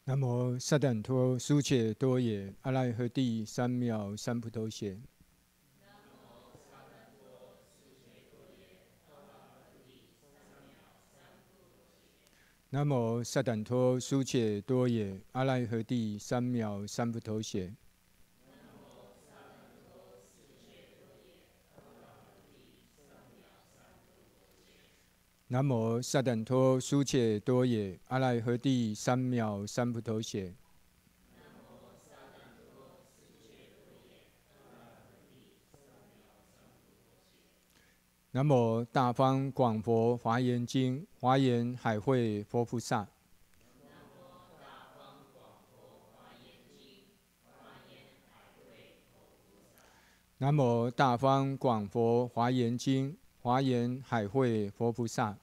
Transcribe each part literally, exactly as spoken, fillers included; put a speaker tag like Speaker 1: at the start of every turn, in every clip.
Speaker 1: 南无萨旦陀苏切多耶阿赖诃帝三藐三菩提伽。南无萨旦陀苏切多耶阿赖诃帝三藐三菩提伽。南无萨旦陀苏切多耶阿赖诃帝三藐三菩提伽。南无大方广佛华严经华严海会佛菩萨。南无大方广佛华严经华严海会佛菩萨。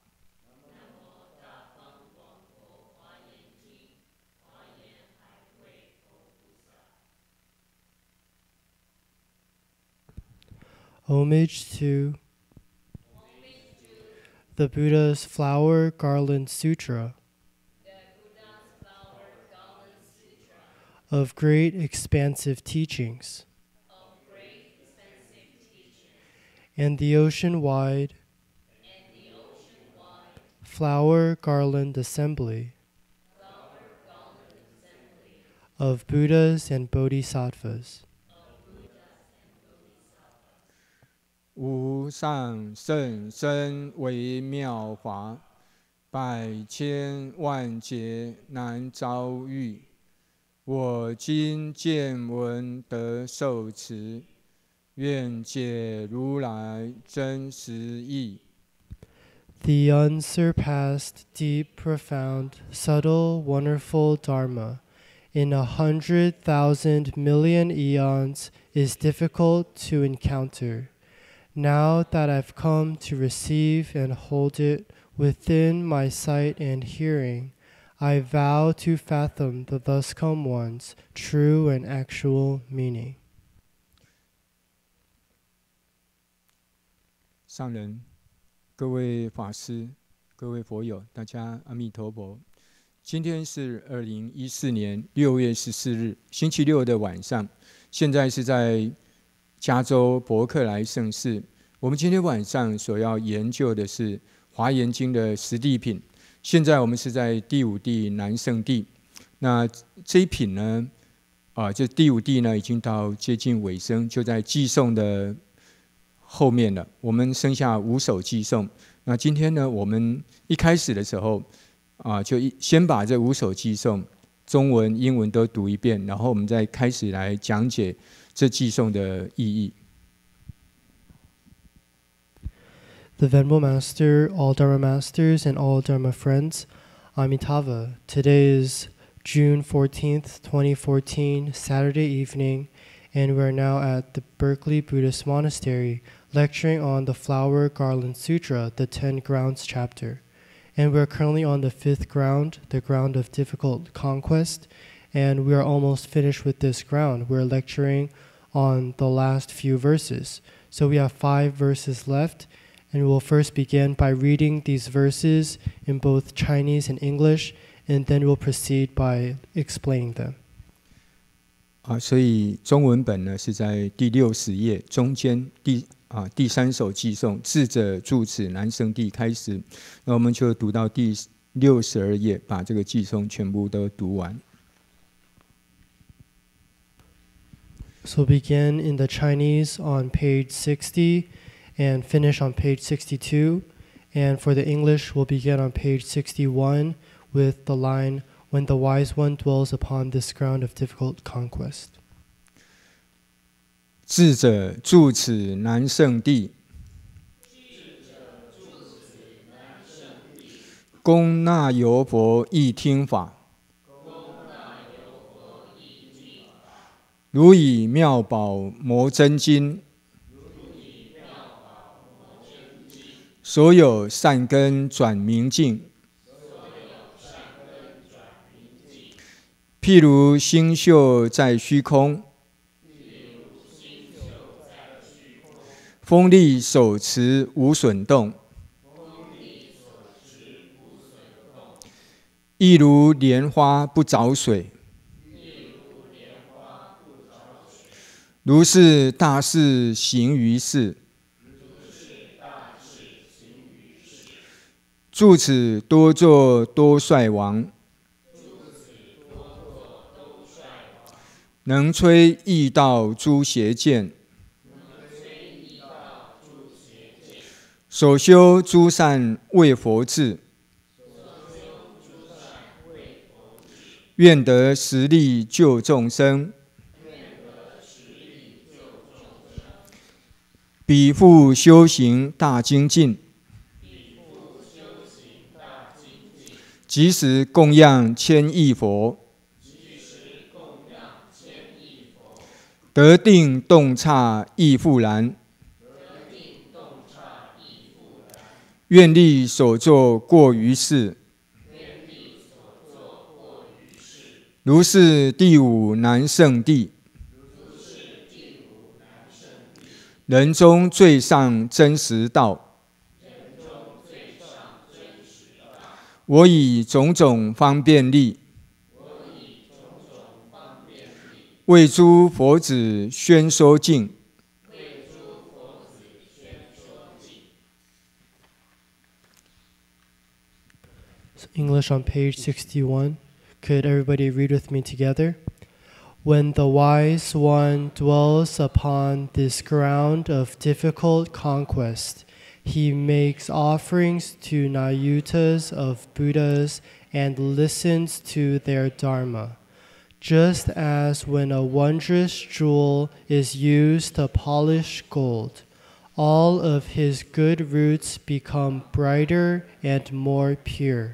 Speaker 2: Homage to the Buddha's Flower Garland Sutra of great expansive teachings, and the ocean-wide Flower Garland Assembly of Buddhas and Bodhisattvas.
Speaker 1: 无上甚深微妙法，百千万劫难遭遇。我今见闻得受持，愿解如来真实义。
Speaker 2: The unsurpassed, deep, profound, subtle, wonderful Dharma in a hundred thousand million eons is difficult to encounter. Now that I've come to receive and hold it within my sight and hearing, I vow to fathom the thus come one's true and actual meaning.
Speaker 1: 上人，各位法师，各位佛友，大家阿弥陀佛。今天是二零一四年六月十四日，星期六的晚上。现在是在加州伯克莱圣寺。我们今天晚上所要研究的是《华严经》的十地品。现在我们是在第五地南圣地。那这一品呢，啊，这第五地呢已经到接近尾声，就在寄诵的后面了。我们剩下五首寄诵。那今天呢，我们一开始的时候啊，就先把这五首寄诵中文、英文都读一遍，然后我们再开始来讲解这寄诵的意义。
Speaker 2: The Venerable Master, all Dharma Masters, and all Dharma friends, Amitabha. Today is June fourteenth, twenty fourteen, Saturday evening, and we are now at the Berkeley Buddhist Monastery, lecturing on the Flower Garland Sutra, the Ten Grounds chapter. And we are currently on the fifth ground, the ground of difficult conquest, and we are almost finished with this ground. We're lecturing on the last few verses. So we have five verses left, and we'll first begin by reading these verses in both Chinese and English, and then we'll proceed by explaining them.
Speaker 1: 啊，所以中文本呢是在第六十页中间第啊第三首寄诵，智者住此南圣地开始，那我们就读到第六十二页，把这个寄诵全部都读完。
Speaker 2: So begin in the Chinese on page sixty and finish on page sixty-two. And for the English, we'll begin on page sixty-one with the line, "When the wise one dwells upon this ground of difficult conquest."
Speaker 1: 智者住此南圣地，恭那由佛亦听法，如以妙宝摩真经，所有善根转明净。譬如星宿在虚空，风力手持无损动， 亦如莲花不着水。如是大事行于世。住此多作多率王。能摧异道诸邪见。所修诸善为佛智。愿得实力救众生。彼复修行大精进。即时供养千亿佛。得定洞察亦复然。愿力所作过于世。如是第五难胜地。人中最上真实道。我以种种方便力。为诸佛子宣说尽。
Speaker 2: English on page sixty-one. Could everybody read with me together? When the wise one dwells upon this ground of difficult conquest, he makes offerings to Nayutas of Buddhas and listens to their Dharma. Just as when a wondrous jewel is used to polish gold, all of his good roots become brighter and more pure.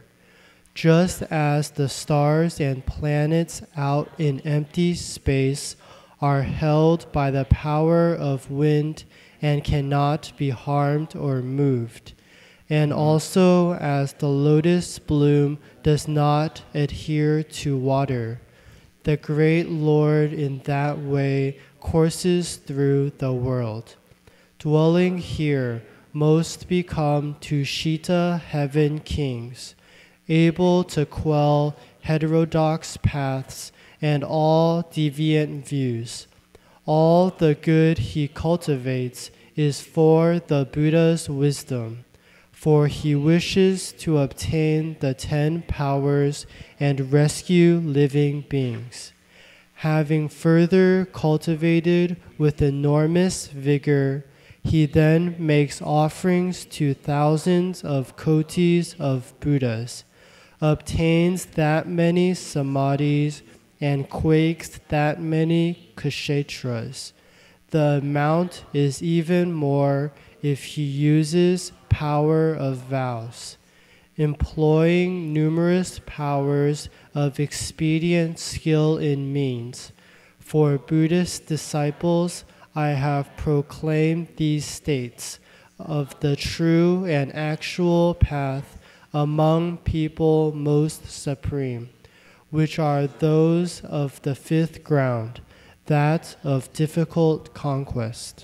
Speaker 2: Just as the stars and planets out in empty space are held by the power of wind and cannot be harmed or moved, and also as the lotus bloom does not adhere to water, the great Lord in that way courses through the world. Dwelling here, most become Tushita heaven kings, able to quell heterodox paths and all deviant views. All the good he cultivates is for the Buddha's wisdom, for he wishes to obtain the ten powers and rescue living beings. Having further cultivated with enormous vigor, he then makes offerings to thousands of kotis of Buddhas, obtains that many samadhis, and quakes that many kshetras. The amount is even more if he uses power of vows, employing numerous powers of expedient skill in means. For Buddhist disciples, I have proclaimed these states of the true and actual path among people most supreme, which are those of the fifth ground, that of difficult conquest.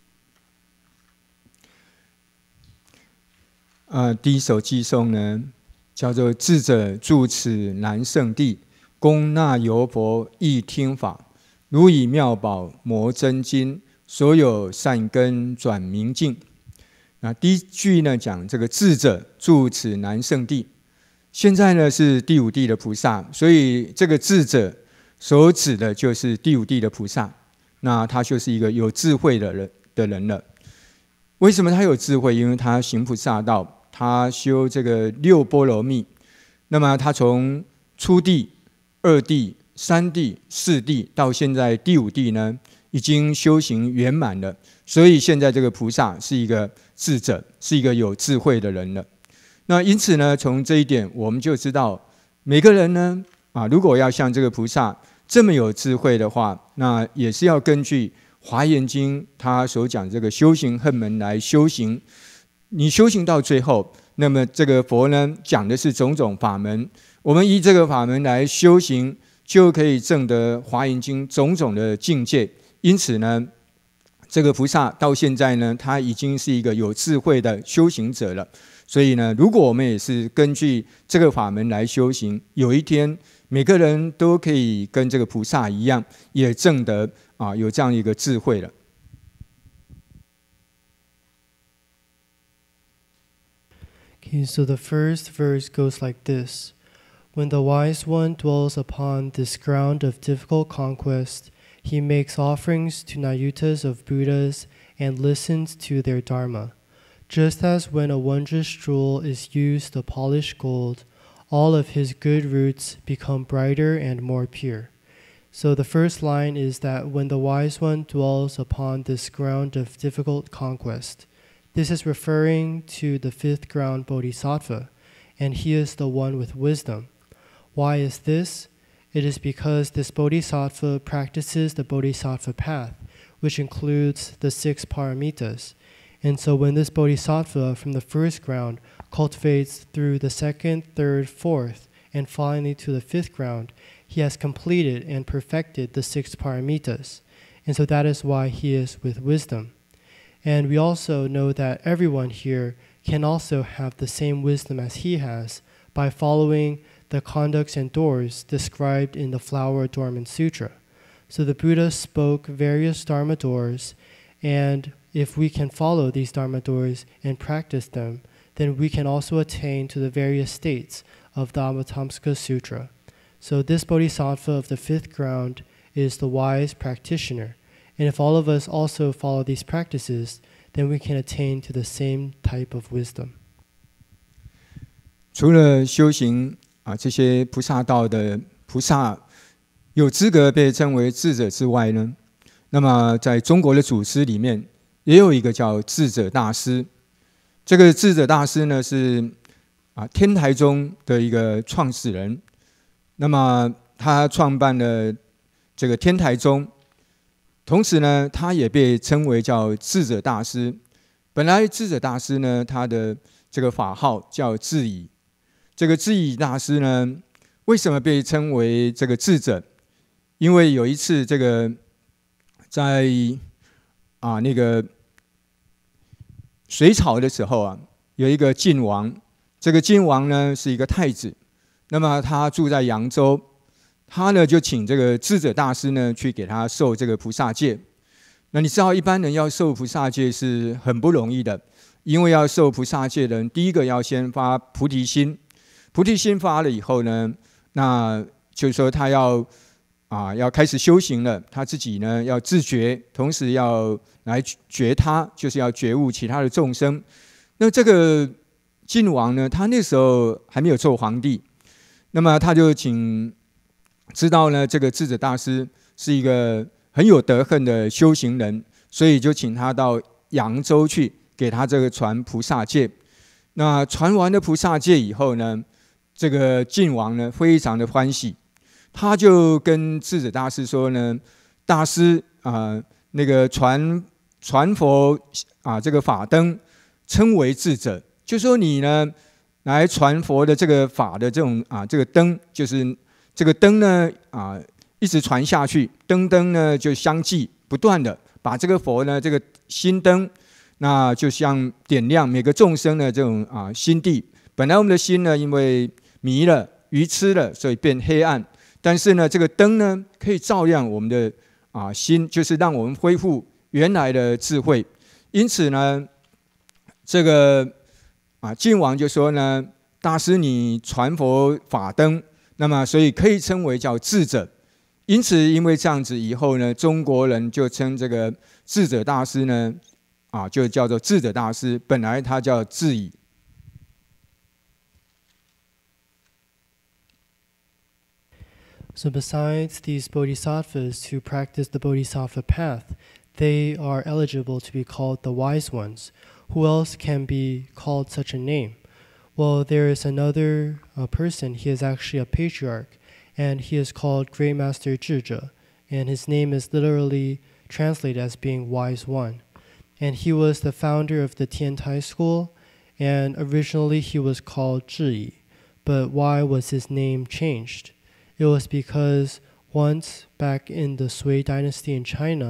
Speaker 1: 呃，第一首偈颂呢，叫做智者住此南圣地，供那由佛亦听法，如以妙宝磨真金，所有善根转明净。那第一句呢，讲这个智者住此南圣地。现在呢是第五地的菩萨，所以这个智者所指的就是第五地的菩萨。那他就是一个有智慧的人的人了。为什么他有智慧？因为他行菩萨道，他修这个六波罗蜜。那么他从初地、二地、三地、四地到现在第五地呢，已经修行圆满了。所以现在这个菩萨是一个智者，是一个有智慧的人了。那因此呢，从这一点我们就知道，每个人呢，啊，如果要像这个菩萨这么有智慧的话，那也是要根据《华严经》他所讲这个修行恨门来修行。你修行到最后，那么这个佛呢讲的是种种法门，我们依这个法门来修行，就可以证得《华严经》种种的境界。因此呢， 这个菩萨到现在呢，他已经是一个有智慧的修行者了。所以呢，如果我们也是根据这个法门来修行，有一天每个人都可以跟这个菩萨一样，也证得啊有这样一个智慧了。
Speaker 2: Okay, so the first verse goes like this. When the wise one dwells upon this ground of difficult conquest, he makes offerings to Nayutas of Buddhas and listens to their dharma. Just as when a wondrous jewel is used to polish gold, all of his good roots become brighter and more pure. So the first line is that when the wise one dwells upon this ground of difficult conquest, this is referring to the fifth ground Bodhisattva, and he is the one with wisdom. Why is this? It is because this Bodhisattva practices the Bodhisattva path, which includes the six paramitas. And so when this Bodhisattva from the first ground cultivates through the second, third, fourth, and finally to the fifth ground, he has completed and perfected the six paramitas. And so that is why he is with wisdom. And we also know that everyone here can also have the same wisdom as he has by following the conducts and doors described in the Flower Adornment Sutra. So the Buddha spoke various Dharma doors, and if we can follow these Dharma doors and practice them, then we can also attain to the various states of the Avatamsaka Sutra. So this Bodhisattva of the fifth ground is the wise practitioner. And if all of us also follow these practices, then we can attain to the same type of wisdom.
Speaker 1: 除了修行啊这些菩萨道的菩萨有资格被称为智者之外呢，那么在中国的祖师里面也有一个叫智者大师。这个智者大师呢是啊天台宗的一个创始人，那么他创办了这个天台宗。同时呢，他也被称为叫智者大师。本来智者大师呢，他的这个法号叫智乙。这个智乙大师呢，为什么被称为这个智者？因为有一次，这个在啊那个隋朝的时候啊，有一个晋王。这个晋王呢是一个太子，那么他住在扬州。他呢就请这个智者大师呢去给他受这个菩萨戒。那你知道一般人要受菩萨戒是很不容易的，因为要受菩萨戒的人，第一个要先发菩提心，菩提心发了以后呢，那就是说他要啊要开始修行了，他自己呢要自觉，同时要来觉他，就是要觉悟其他的众生。那这个晋王呢，他那时候还没有做皇帝，那么他就请。知道呢，这个智者大师是一个很有德行的修行人，所以就请他到扬州去，给他这个传菩萨戒。那传完了菩萨戒以后呢，这个晋王呢非常的欢喜，他就跟智者大师说呢：“大师啊、呃，那个传传佛啊，这个法灯称为智者，就说你呢来传佛的这个法的这种啊，这个灯就是。”这个灯呢，啊，一直传下去，灯灯呢就相继不断的把这个佛呢，这个心灯，那就像点亮每个众生的这种啊心地。本来我们的心呢，因为迷了、愚痴了，所以变黑暗。但是呢，这个灯呢，可以照亮我们的啊心，就是让我们恢复原来的智慧。因此呢，这个啊晋王就说呢，大师你传佛法灯。那么，所以可以称为叫智者。因此，因为这样子以后呢，中国人就称这个智者大师呢，啊，就叫做智者大师。本来他叫智乙。
Speaker 2: So besides these bodhisattvas who practice the bodhisattva path, they are eligible to be called the wise ones. Who else can be called such a name? Well, there is another uh, person. He is actually a patriarch, and he is called Great Master Zhizhe, and his name is literally translated as being wise one. And he was the founder of the Tiantai school, and originally he was called Zhiyi. But why was his name changed? It was because once back in the Sui dynasty in China,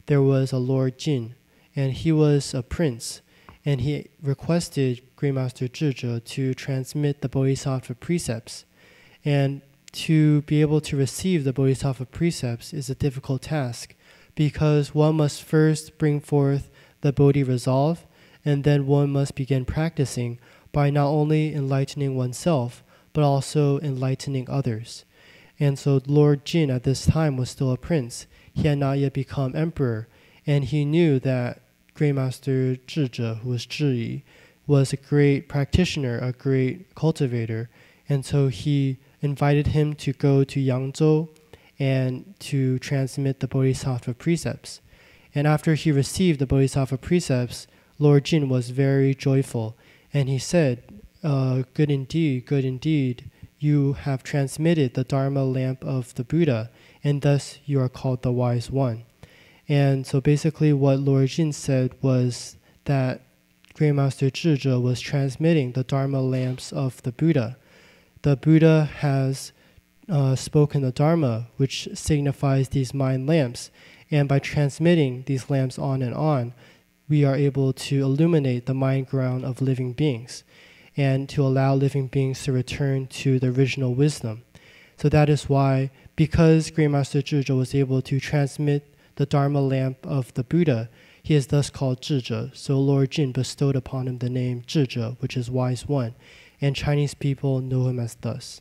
Speaker 2: there was a Lord Jin, and he was a prince, and he requested Great Master Zhizhe to transmit the Bodhisattva precepts. And to be able to receive the Bodhisattva precepts is a difficult task, because one must first bring forth the Bodhi resolve, and then one must begin practicing by not only enlightening oneself, but also enlightening others. And so Lord Jin at this time was still a prince. He had not yet become emperor, and he knew that Great Master Zhizhe, who was Zhiyi, was a great practitioner, a great cultivator, and so he invited him to go to Yangzhou and to transmit the Bodhisattva precepts. And after he received the Bodhisattva precepts, Lord Jin was very joyful, and he said, uh, good indeed, good indeed, you have transmitted the Dharma lamp of the Buddha, and thus you are called the Wise One. And so basically what Lord Jin said was that Great Master Zhizhe was transmitting the Dharma lamps of the Buddha. The Buddha has uh, spoken the Dharma, which signifies these mind lamps, and by transmitting these lamps on and on, we are able to illuminate the mind ground of living beings, and to allow living beings to return to the original wisdom. So that is why, because Great Master Zhizhe was able to transmit the Dharma lamp of the Buddha, he is thus called Zhizhe. So Lord Jin bestowed upon him the name Zhizhe, which is Wise One, and Chinese people know him as thus.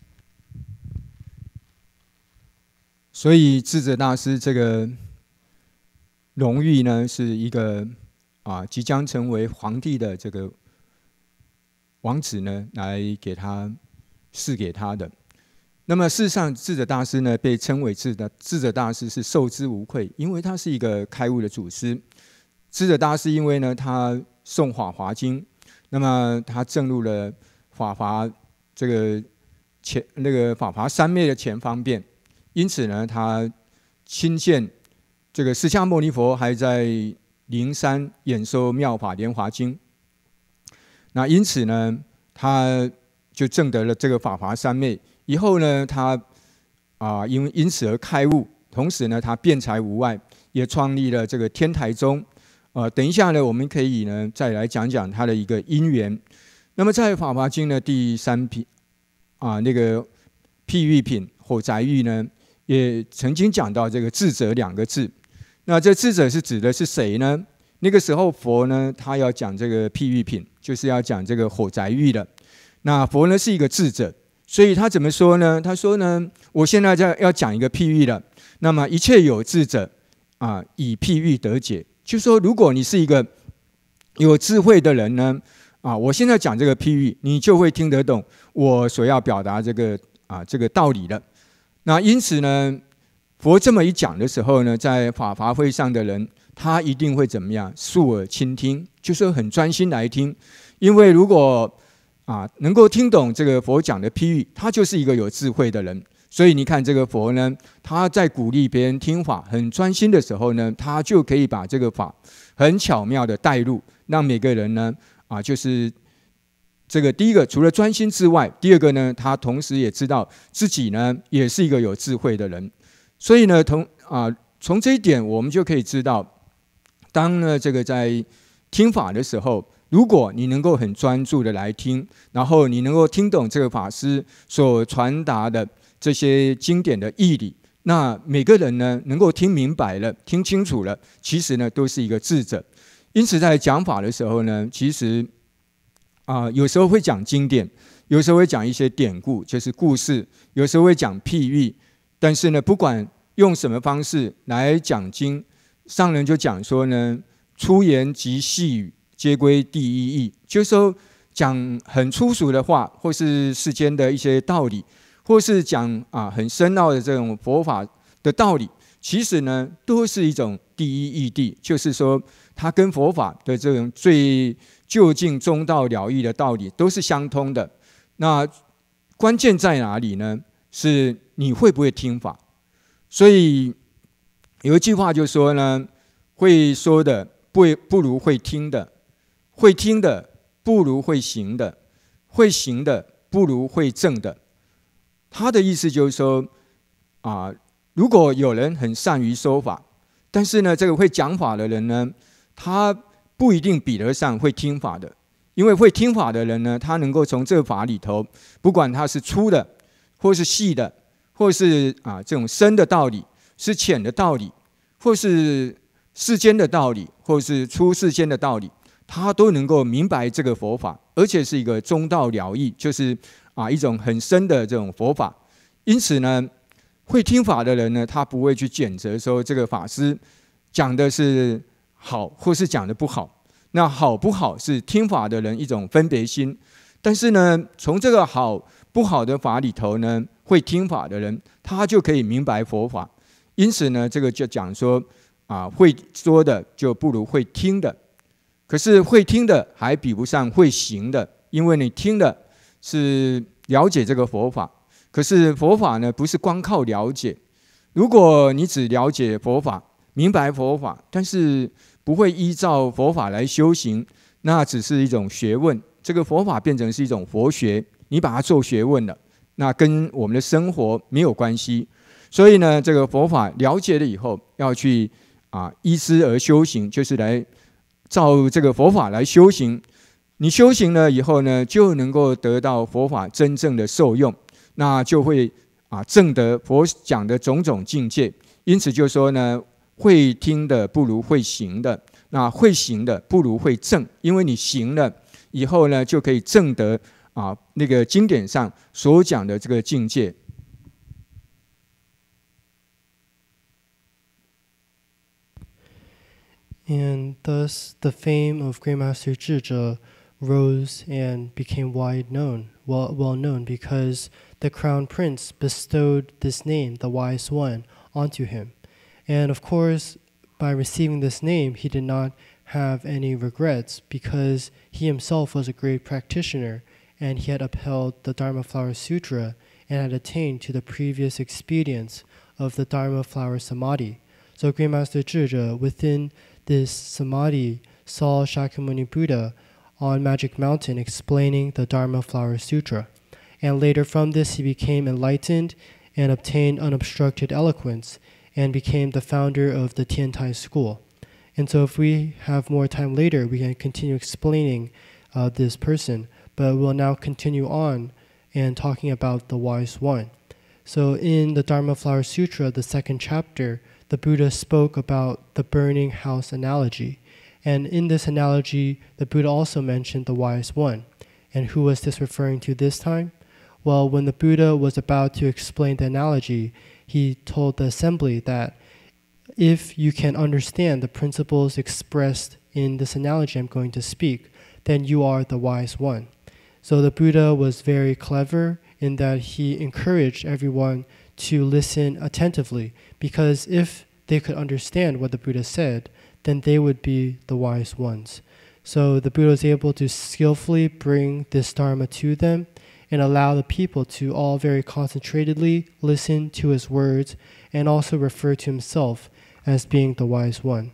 Speaker 1: 所以智者大师这个荣誉呢，是一个啊即将成为皇帝的这个王子呢，来给他赐给他的。那么事实上，智者大师呢被称为智者智者大师是受之无愧，因为他是一个开悟的祖师。智者大师因为呢他诵《法华经》，那么他证入了法华这个前那个法华三昧的前方便，因此呢他亲见这个释迦牟尼佛还在灵山演说《妙法莲华经》，那因此呢他就证得了这个法华三昧。以后呢，他啊，因为因此而开悟，同时呢，他辩才无碍，也创立了这个天台宗。呃，等一下呢，我们可以呢再来讲讲他的一个因缘。那么在《法华经》的第三品啊，那个譬喻品火宅喻呢，也曾经讲到这个智者两个字。那这智者是指的是谁呢？那个时候佛呢，他要讲这个譬喻品，就是要讲这个火宅喻的。那佛呢是一个智者。所以他怎么说呢？他说呢，我现在在要讲一个譬喻了。那么一切有智者啊，以譬喻得解。就是说，如果你是一个有智慧的人呢，啊，我现在讲这个譬喻，你就会听得懂我所要表达这个啊这个道理了。那因此呢，佛这么一讲的时候呢，在法华会上的人，他一定会怎么样？竖耳倾听，就是很专心来听。因为如果啊，能够听懂这个佛讲的譬喻，他就是一个有智慧的人。所以你看，这个佛呢，他在鼓励别人听法很专心的时候呢，他就可以把这个法很巧妙的带入，让每个人呢，啊，就是这个第一个，除了专心之外，第二个呢，他同时也知道自己呢，也是一个有智慧的人。所以呢，从啊，从这一点，我们就可以知道，当呢这个在听法的时候，如果你能够很专注的来听，然后你能够听懂这个法师所传达的这些经典的义理，那每个人呢能够听明白了、听清楚了，其实呢都是一个智者。因此在讲法的时候呢，其实啊、呃、有时候会讲经典，有时候会讲一些典故，就是故事，有时候会讲譬喻。但是呢，不管用什么方式来讲经，上人就讲说呢，粗言及细语皆归第一义，就是说讲很粗俗的话，或是世间的一些道理，或是讲啊很深奥的这种佛法的道理，其实呢都是一种第一义谛，就是说它跟佛法的这种最究竟中道了义的道理都是相通的。那关键在哪里呢？是你会不会听法。所以有一句话就说呢，会说的不不如会听的。会听的不如会行的，会行的不如会证的。他的意思就是说，啊，如果有人很善于说法， 但是呢，这个会讲法的人呢，他不一定比得上会听法的，因为会听法的人呢，他能够从这个法里头，不管他是粗的，或是细的，或是啊这种深的道理，是浅的道理，或是世间的道理，或是出世间的道理，他都能够明白这个佛法，而且是一个中道了义，就是啊一种很深的这种佛法。因此呢，会听法的人呢，他不会去谴责说这个法师讲的是好，或是讲的不好。那好不好是听法的人一种分别心，但是呢，从这个好不好的法里头呢，会听法的人他就可以明白佛法。因此呢，这个就讲说啊，会说的就不如会听的。可是会听的还比不上会行的，因为你听的是了解这个佛法，可是佛法呢，不是光靠了解。如果你只了解佛法，明白佛法，但是不会依照佛法来修行，那只是一种学问。这个佛法变成是一种佛学，你把它做学问了，那跟我们的生活没有关系。所以呢，这个佛法了解了以后，要去啊依之而修行，就是来照这个佛法来修行。你修行了以后呢，就能够得到佛法真正的受用，那就会啊证得佛讲的种种境界。因此就说呢，会听的不如会行的，那会行的不如会证，因为你行了以后呢，就可以证得啊那个经典上所讲的这个境界。
Speaker 2: And thus the fame of Great Master Zhizhe rose and became wide known, well, well known, because the crown prince bestowed this name, the Wise One, onto him. And of course, by receiving this name, he did not have any regrets, because he himself was a great practitioner, and he had upheld the Dharma Flower Sutra and had attained to the previous experience of the Dharma Flower Samadhi. So Great Master Zhizhe, within this samadhi, saw Shakyamuni Buddha on Magic Mountain explaining the Dharma Flower Sutra. And later from this, he became enlightened and obtained unobstructed eloquence and became the founder of the Tiantai school. And so if we have more time later, we can continue explaining uh, this person, but we'll now continue on and talking about the Wise One. So in the Dharma Flower Sutra, the second chapter, the Buddha spoke about the burning house analogy. And in this analogy, the Buddha also mentioned the Wise One. And who was this referring to this time? Well, when the Buddha was about to explain the analogy, he told the assembly that if you can understand the principles expressed in this analogy I'm going to speak, then you are the Wise One. So the Buddha was very clever in that he encouraged everyone to listen attentively, because if they could understand what the Buddha said, then they would be the wise ones. So the Buddha was able to skillfully bring this Dharma to them and allow the people to all very concentratedly listen to his words and also refer to himself as being the wise one.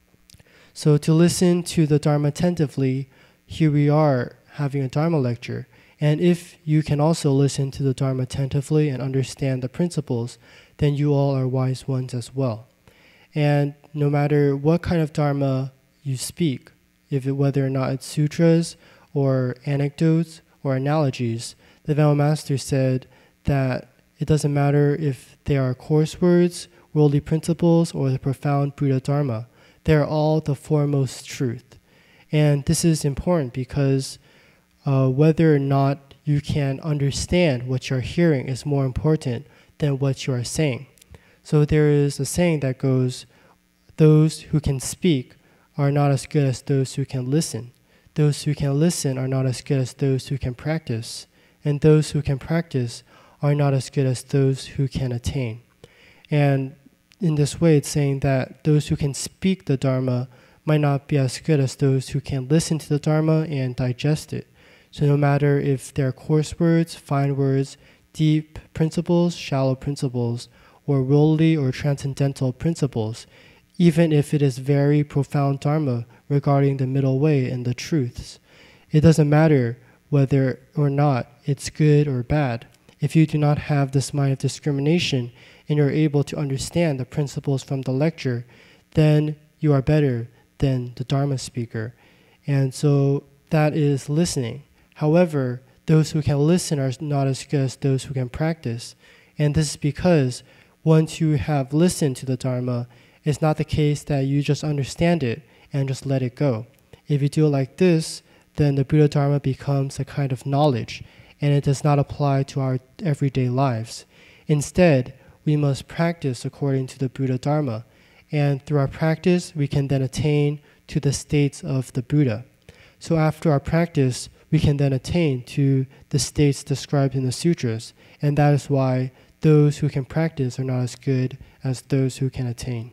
Speaker 2: So to listen to the Dharma attentively, here we are having a Dharma lecture. And if you can also listen to the Dharma attentively and understand the principles, then you all are wise ones as well. And no matter what kind of Dharma you speak, if it, whether or not it's sutras or anecdotes or analogies, the Venerable Master said that it doesn't matter if they are coarse words, worldly principles, or the profound Buddha Dharma. They are all the foremost truth. And this is important because Uh, whether or not you can understand what you're hearing is more important than what you are saying. So there is a saying that goes, those who can speak are not as good as those who can listen. Those who can listen are not as good as those who can practice. And those who can practice are not as good as those who can attain. And in this way, it's saying that those who can speak the Dharma might not be as good as those who can listen to the Dharma and digest it. So no matter if they're coarse words, fine words, deep principles, shallow principles, or worldly or transcendental principles, even if it is very profound Dharma regarding the middle way and the truths, it doesn't matter whether or not it's good or bad. If you do not have this mind of discrimination and you're able to understand the principles from the lecture, then you are better than the Dharma speaker. And so that is listening. However, those who can listen are not as good as those who can practice. And this is because once you have listened to the Dharma, it's not the case that you just understand it and just let it go. If you do it like this, then the Buddha Dharma becomes a kind of knowledge, and it does not apply to our everyday lives. Instead, we must practice according to the Buddha Dharma, and through our practice, we can then attain to the states of the Buddha. So after our practice, we can then attain to the states described in the sutras, and that is why those who can practice are not as good as those who can attain.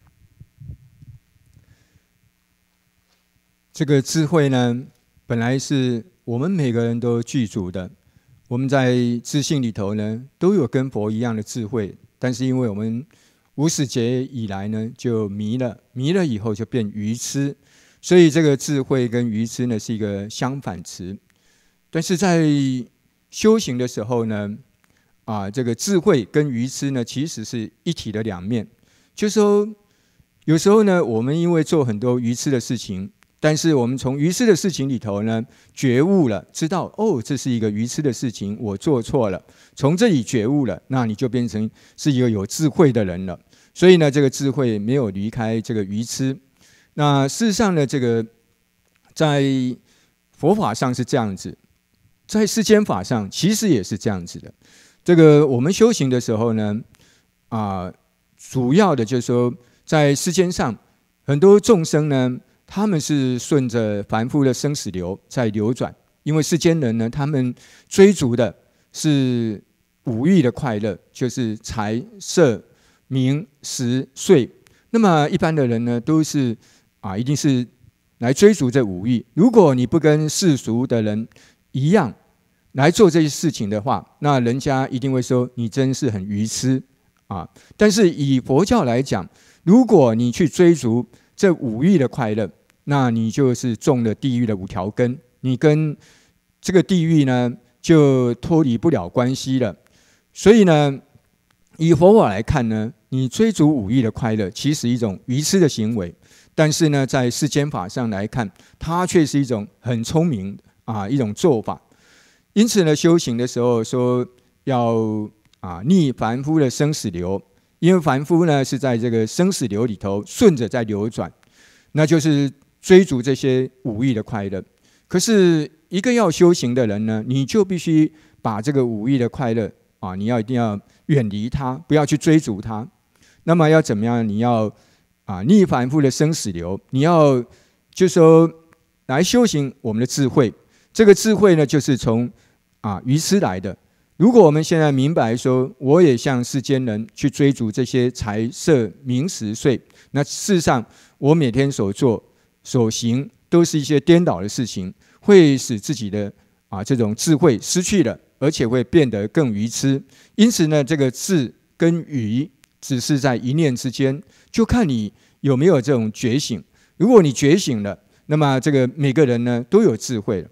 Speaker 1: 这个智慧呢，本来是我们每个人都具足的。我们在自性里头呢，都有跟佛一样的智慧，但是因为我们无始劫以来呢，就迷了，迷了以后就变愚痴，所以这个智慧跟愚痴呢是一个相反词。但是在修行的时候呢，啊，这个智慧跟愚痴呢，其实是一体的两面。就是说，有时候呢，我们因为做很多愚痴的事情。但是我们从愚痴的事情里头呢，觉悟了，知道哦，这是一个愚痴的事情，我做错了。从这里觉悟了，那你就变成是一个有智慧的人了。所以呢，这个智慧没有离开这个愚痴。那事实上呢，这个在佛法上是这样子，在世间法上其实也是这样子的。这个我们修行的时候呢，啊、呃，主要的就是说，在世间上很多众生呢。他们是顺着凡夫的生死流在流转，因为世间人呢，他们追逐的是五欲的快乐，就是财色名食睡。那么一般的人呢，都是啊，一定是来追逐这五欲。如果你不跟世俗的人一样来做这些事情的话，那人家一定会说你真是很愚痴啊。但是以佛教来讲，如果你去追逐这五欲的快乐，那你就是中了地狱的五条根，你跟这个地狱呢就脱离不了关系了。所以呢，以佛法来看呢，你追逐五欲的快乐，其实一种愚痴的行为；但是呢，在世间法上来看，它却是一种很聪明啊一种做法。因此呢，修行的时候说要啊逆凡夫的生死流，因为凡夫呢是在这个生死流里头顺着在流转，那就是追逐这些五欲的快乐。可是一个要修行的人呢，你就必须把这个五欲的快乐啊，你要一定要远离它，不要去追逐它。那么要怎么样？你要啊逆凡夫的生死流，你要就说来修行我们的智慧。这个智慧呢，就是从啊愚痴来的。如果我们现在明白说，我也像世间人去追逐这些财色名食睡，那事实上我每天所做所行都是一些颠倒的事情，会使自己的啊这种智慧失去了，而且会变得更愚痴。因此呢，这个智跟愚只是在一念之间，就看你有没有这种觉醒。如果你觉醒了，那么这个每个人呢都有智慧了。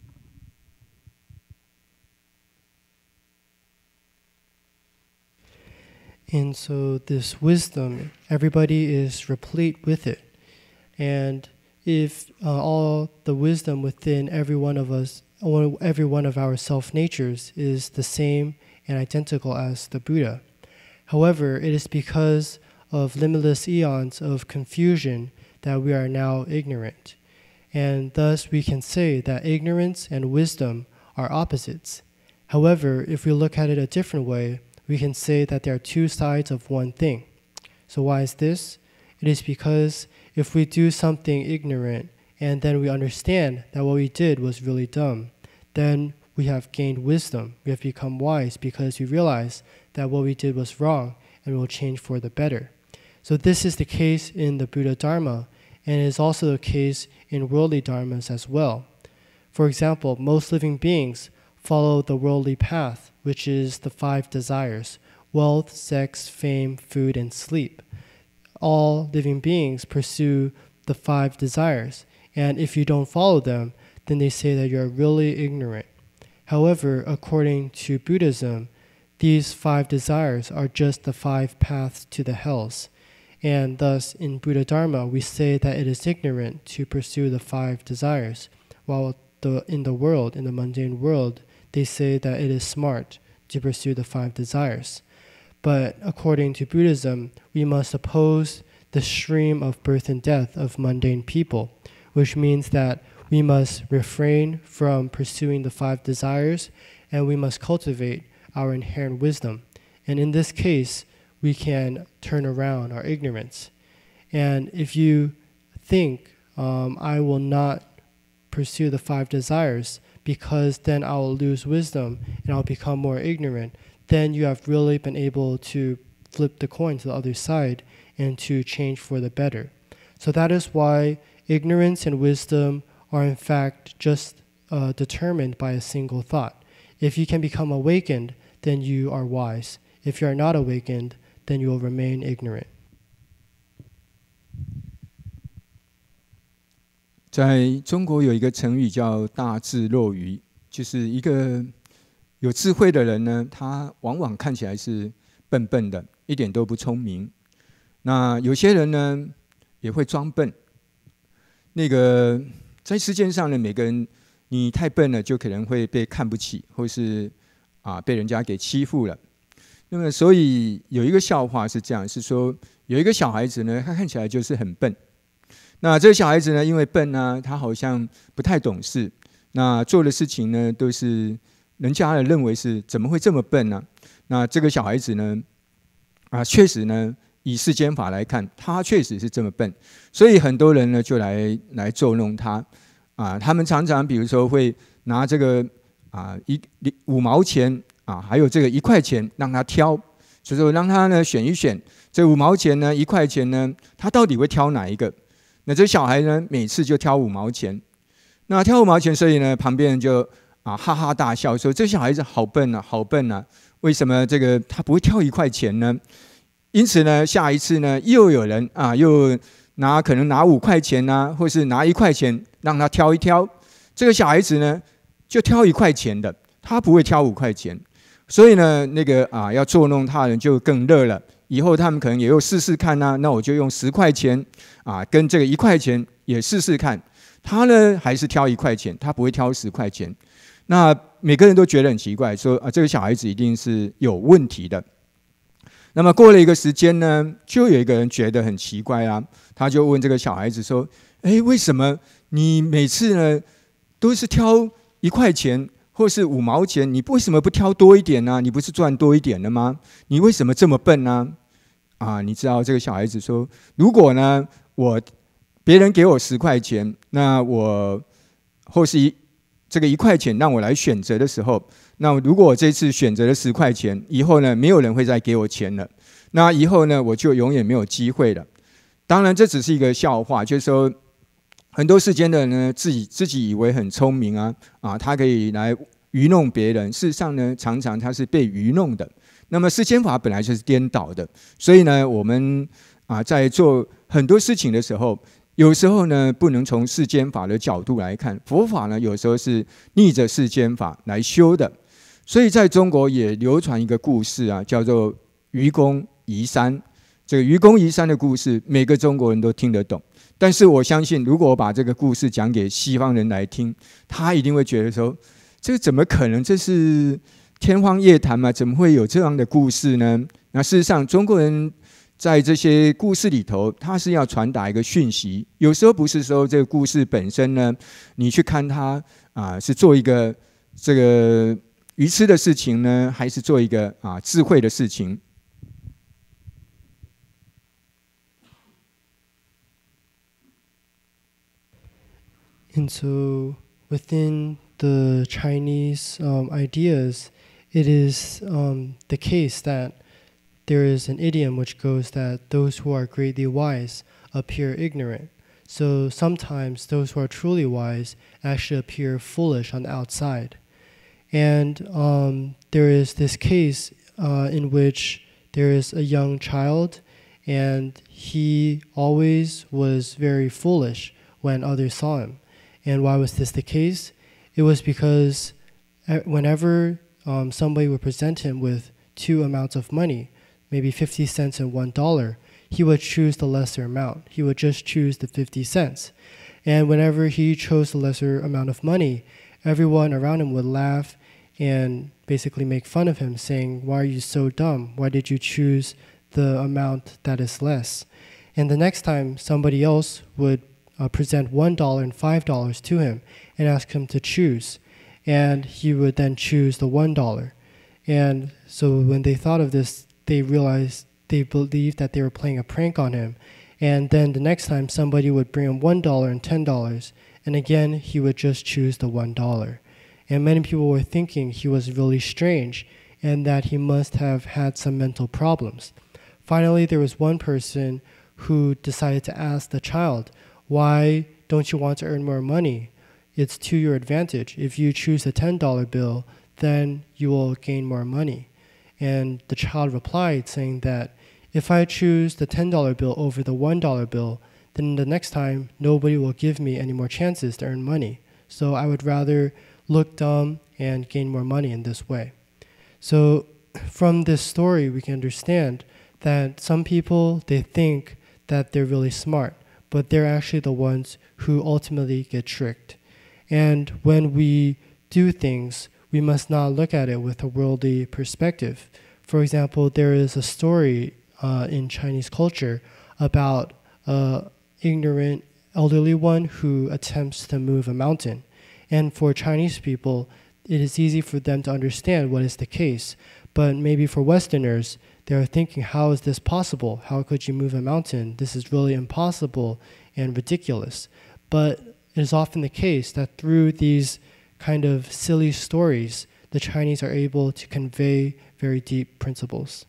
Speaker 2: And so this wisdom, everybody is replete with it. And if uh, all the wisdom within every one of us, every one of our self-natures is the same and identical as the Buddha. However, it is because of limitless eons of confusion that we are now ignorant. And thus we can say that ignorance and wisdom are opposites. However, if we look at it a different way, we can say that there are two sides of one thing. So why is this? It is because if we do something ignorant and then we understand that what we did was really dumb, then we have gained wisdom. We have become wise because we realize that what we did was wrong and will change for the better. So this is the case in the Buddha Dharma, and it is also the case in worldly dharmas as well. For example, most living beings follow the worldly path, which is the five desires: wealth, sex, fame, food, and sleep. All living beings pursue the five desires, and if you don't follow them, then they say that you're really ignorant. However, according to Buddhism, these five desires are just the five paths to the hells. And thus, in Buddha Dharma, we say that it is ignorant to pursue the five desires, while the, in the world, in the mundane world, they say that it is smart to pursue the five desires. But according to Buddhism, we must oppose the stream of birth and death of mundane people, which means that we must refrain from pursuing the five desires, and we must cultivate our inherent wisdom. And in this case, we can turn around our ignorance. And if you think, um, I will not pursue the five desires because then I'll lose wisdom and I'll become more ignorant, then you have really been able to flip the coin to the other side and to change for the better. So that is why ignorance and wisdom are in fact just uh, determined by a single thought. If you can become awakened, then you are wise. If you are not awakened, then you will remain ignorant.
Speaker 1: 在中国有一个成语叫大智若愚，就是一个有智慧的人呢，他往往看起来是笨笨的，一点都不聪明。那有些人呢，也会装笨。那个在世界上呢，每个人你太笨了，就可能会被看不起，或是啊被人家给欺负了。那么，所以有一个笑话是这样，是说有一个小孩子呢，他看起来就是很笨。那这个小孩子呢，因为笨呢，他好像不太懂事。那做的事情呢，都是人家的认为是怎么会这么笨呢？那这个小孩子呢，啊，确实呢，以世间法来看，他确实是这么笨，所以很多人呢就来来捉弄他。啊，他们常常比如说会拿这个啊一五毛钱。啊，还有这个一块钱让他挑，所以说让他呢选一选，这五毛钱呢、一块钱呢，他到底会挑哪一个？那这小孩呢，每次就挑五毛钱，那挑五毛钱，所以呢，旁边人就啊哈哈大笑，说这小孩子好笨啊，好笨啊！为什么这个他不会挑一块钱呢？因此呢，下一次呢，又有人啊，又拿可能拿五块钱啊，或是拿一块钱让他挑一挑，这个小孩子呢，就挑一块钱的，他不会挑五块钱。所以呢，那个啊，要捉弄他人就更热了。以后他们可能也又试试看啊，那我就用十块钱啊，跟这个一块钱也试试看。他呢还是挑一块钱，他不会挑十块钱。那每个人都觉得很奇怪，说啊，这个小孩子一定是有问题的。那么过了一个时间呢，就有一个人觉得很奇怪啊，他就问这个小孩子说：“哎，为什么你每次呢都是挑一块钱？”或是五毛钱，你为什么不挑多一点呢、啊？你不是赚多一点了吗？你为什么这么笨呢、啊？啊，你知道这个小孩子说，如果呢，我别人给我十块钱，那我或是一这个一块钱让我来选择的时候，那如果我这次选择了十块钱，以后呢，没有人会再给我钱了，那以后呢，我就永远没有机会了。当然，这只是一个笑话，就是说。很多世间的人呢，自己自己以为很聪明啊，啊，他可以来愚弄别人。事实上呢，常常他是被愚弄的。那么世间法本来就是颠倒的，所以呢，我们啊在做很多事情的时候，有时候呢不能从世间法的角度来看，佛法呢有时候是逆着世间法来修的。所以在中国也流传一个故事啊，叫做愚公移山。这个愚公移山的故事，每个中国人都听得懂。但是我相信，如果我把这个故事讲给西方人来听，他一定会觉得说：“这个怎么可能？这是天方夜谭嘛？怎么会有这样的故事呢？”那事实上，中国人在这些故事里头，他是要传达一个讯息。有时候不是说这个故事本身呢，你去看它啊，是做一个这个愚痴的事情呢，还是做一个啊智慧的事情？
Speaker 2: And so within the Chinese um, ideas, it is um, the case that there is an idiom which goes that those who are greatly wise appear ignorant. So sometimes those who are truly wise actually appear foolish on the outside. And um, there is this case uh, in which there is a young child and he always was very foolish when others saw him. And why was this the case? It was because whenever um, somebody would present him with two amounts of money, maybe fifty cents and one dollar, he would choose the lesser amount. He would just choose the fifty cents. And whenever he chose the lesser amount of money, everyone around him would laugh and basically make fun of him, saying, "Why are you so dumb? Why did you choose the amount that is less?" And the next time, somebody else would uh, present one dollar and five dollars to him and ask him to choose. And he would then choose the one dollar. And so when they thought of this, they realized they believed that they were playing a prank on him. And then the next time, somebody would bring him one dollar and ten dollars. And again, he would just choose the one dollar. And many people were thinking he was really strange and that he must have had some mental problems. Finally, there was one person who decided to ask the child, "Why don't you want to earn more money? It's to your advantage. If you choose the ten dollar bill, then you will gain more money." And the child replied saying that, "If I choose the ten dollar bill over the one dollar bill, then the next time nobody will give me any more chances to earn money. So I would rather look dumb and gain more money in this way." So from this story, we can understand that some people, they think that they're really smart, but they're actually the ones who ultimately get tricked. And when we do things, we must not look at it with a worldly perspective. For example, there is a story uh, in Chinese culture about an ignorant elderly one who attempts to move a mountain. And for Chinese people, it is easy for them to understand what is the case. But maybe for Westerners, they're thinking, how is this possible? How could you move a mountain? This is really impossible and ridiculous. But it is often the case that through these kind of silly stories, the Chinese are able to convey very deep principles.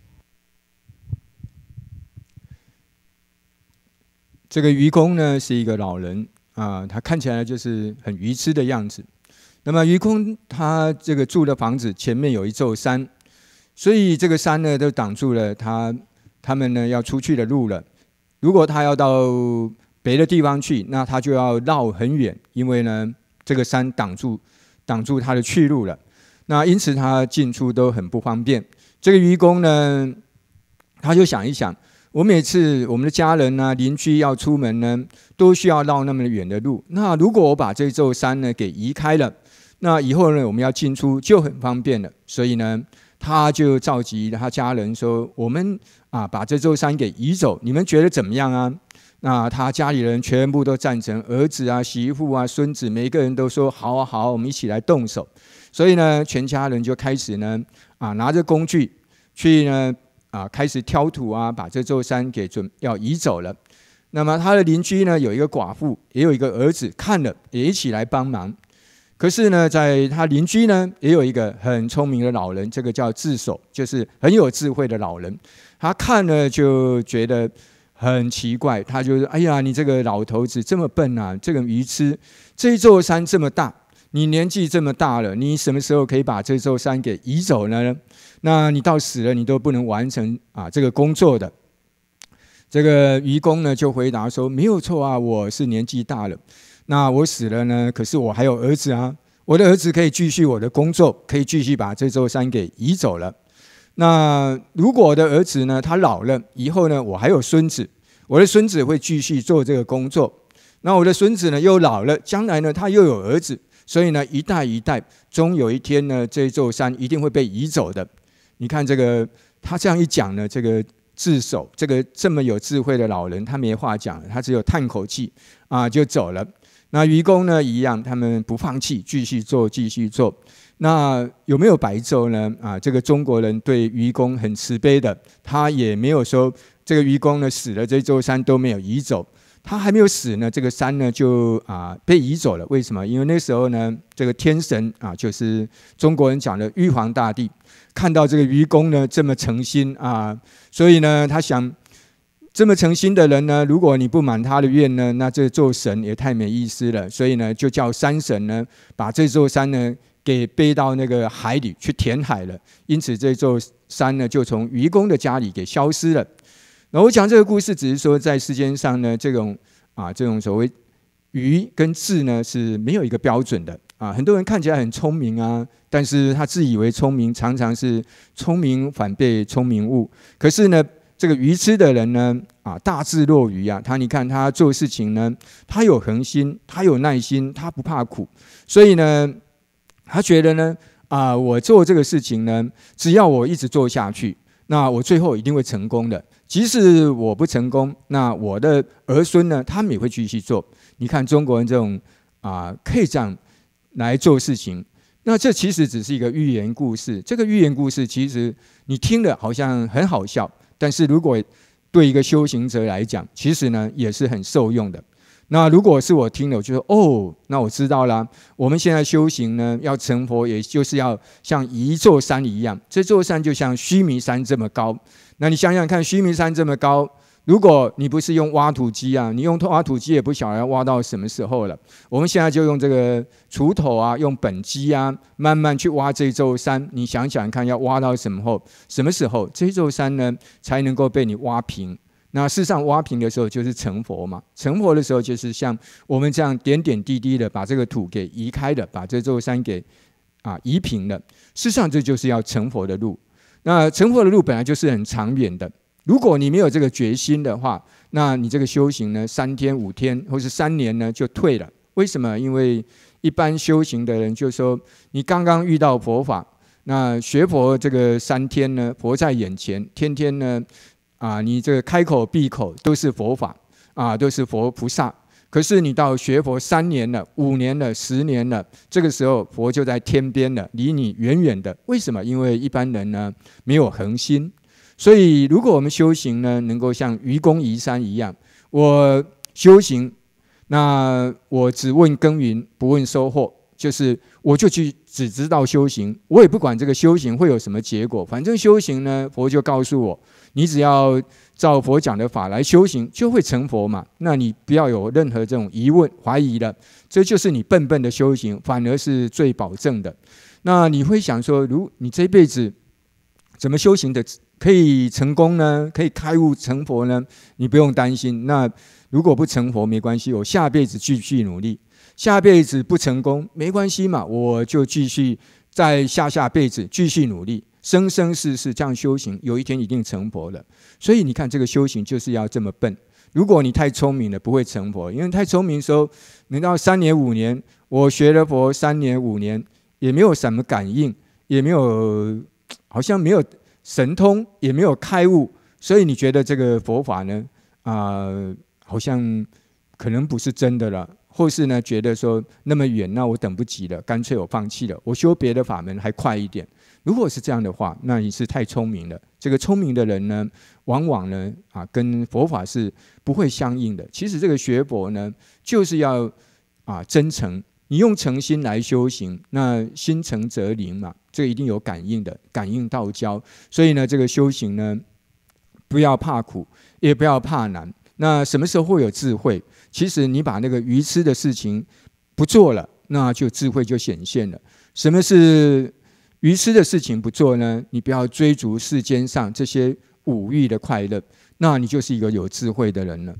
Speaker 1: 这个愚公呢是一个老人啊，他看起来就是很愚痴的样子。那么愚公他这个住的房子前面有一座山，所以这个山呢都挡住了他他们呢要出去的路了。如果他要到别的地方去，那他就要绕很远，因为呢这个山挡住挡住他的去路了。那因此他进出都很不方便。这个愚公呢，他就想一想。 我每次我们的家人啊、邻居要出门呢，都需要绕那么远的路。那如果我把这座山呢给移开了，那以后呢我们要进出就很方便了。所以呢，他就召集他家人说：“我们啊把这座山给移走，你们觉得怎么样啊？”那他家里人全部都赞成，儿子啊、媳妇啊、孙子，每个人都说：“好啊好，我们一起来动手。”所以呢，全家人就开始呢啊拿着工具去呢。 啊，开始挑土啊，把这座山给准要移走了。那么他的邻居呢，有一个寡妇，也有一个儿子，看了也一起来帮忙。可是呢，在他邻居呢，也有一个很聪明的老人，这个叫智叟，就是很有智慧的老人。他看了就觉得很奇怪，他就说：“哎呀，你这个老头子这么笨啊，这个愚痴！这座山这么大。” 你年纪这么大了，你什么时候可以把这座山给移走呢？那你到死了，你都不能完成啊这个工作的。这个愚公呢就回答说：“没有错啊，我是年纪大了，那我死了呢，可是我还有儿子啊，我的儿子可以继续我的工作，可以继续把这座山给移走了。那如果我的儿子呢，他老了以后呢，我还有孙子，我的孙子会继续做这个工作。那我的孙子呢又老了，将来呢他又有儿子。” 所以呢，一代一代，终有一天呢，这座山一定会被移走的。你看这个，他这样一讲呢，这个智叟，这个这么有智慧的老人，他没话讲了，他只有叹口气啊，就走了。那愚公呢，一样，他们不放弃，继续做，继续做。那有没有白昼呢？啊，这个中国人对愚公很慈悲的，他也没有说这个愚公呢死了，这座山都没有移走。 他还没有死呢，这个山呢就啊被移走了。为什么？因为那时候呢，这个天神啊，就是中国人讲的玉皇大帝，看到这个愚公呢这么诚心啊，所以呢，他想这么诚心的人呢，如果你不满他的愿呢，那这座神也太没意思了。所以呢，就叫山神呢把这座山呢给背到那个海里去填海了。因此，这座山呢就从愚公的家里给消失了。 那我讲这个故事，只是说在世间上呢，这种啊，这种所谓愚跟智呢是没有一个标准的啊。很多人看起来很聪明啊，但是他自以为聪明，常常是聪明反被聪明误。可是呢， 这个愚痴的人呢，啊，大智若愚啊，他你看他做事情呢，他有恒心，他有耐心，他不怕苦，所以呢，他觉得呢，啊，我做这个事情呢，只要我一直做下去，那我最后一定会成功的。即使我不成功，那我的儿孙呢，他们也会继续做。你看中国人这种啊，可以这样来做事情。那这其实只是一个寓言故事，这个寓言故事其实你听了好像很好笑，但是如果对一个修行者来讲，其实呢也是很受用的。那如果是我听了，我就说哦，那我知道啦。我们现在修行呢，要成佛，也就是要像一座山一样，这座山就像须弥山这么高。那你想想看，须弥山这么高，如果你不是用挖土机啊，你用挖土机也不晓得要挖到什么时候了。我们现在就用这个锄头啊，用本机啊，慢慢去挖这座山。你想想看，要挖到什么后，什么时候这座山呢才能够被你挖平？那事实上，挖平的时候就是成佛嘛。成佛的时候，就是像我们这样点点滴滴的把这个土给移开的，把这座山给啊移平了。事实上，这就是要成佛的路。那成佛的路本来就是很长远的。如果你没有这个决心的话，那你这个修行呢，三天、五天或是三年呢，就退了。为什么？因为一般修行的人就说，你刚刚遇到佛法，那学佛这个三天呢，佛在眼前，天天呢。啊，你这个开口闭口都是佛法啊，都是佛菩萨。可是你到学佛三年了、五年了、十年了，这个时候佛就在天边了，离你远远的。为什么？因为一般人呢没有恒心。所以，如果我们修行呢，能够像愚公移山一样，我修行，那我只问耕耘，不问收获。就是我就去只知道修行，我也不管这个修行会有什么结果，反正修行呢，佛就告诉我，你只要照佛讲的法来修行，就会成佛嘛。那你不要有任何这种疑问、怀疑的，这就是你笨笨的修行，反而是最保证的。那你会想说，如你这辈子怎么修行的可以成功呢？可以开悟成佛呢？你不用担心。那如果不成佛没关系，我下辈子继续努力。下辈子不成功没关系嘛，我就继续在下下辈子继续努力，生生世世这样修行，有一天一定成佛了。所以你看，这个修行就是要这么笨。如果你太聪明了，不会成佛，因为太聪明的时候，能到三年五年，我学了佛三年五年，也没有什么感应，也没有好像没有神通，也没有开悟，所以你觉得这个佛法呢，啊、呃，好像可能不是真的了。或是呢，觉得说那么远，那我等不及了，干脆我放弃了，我修别的法门还快一点。如果是这样的话，那你是太聪明了。这个聪明的人呢，往往呢啊，跟佛法是不会相应的。其实这个学佛呢，就是要啊真诚，你用诚心来修行，那心诚则灵嘛，这个一定有感应的，感应道交。所以呢，这个修行呢，不要怕苦，也不要怕难。那什么时候会有智慧？其实你把那个愚痴的事情不做了，那就智慧就显现了。什么是愚痴的事情不做呢？你不要追逐世间上这些五欲的快乐，那你就是一个有智慧的人了。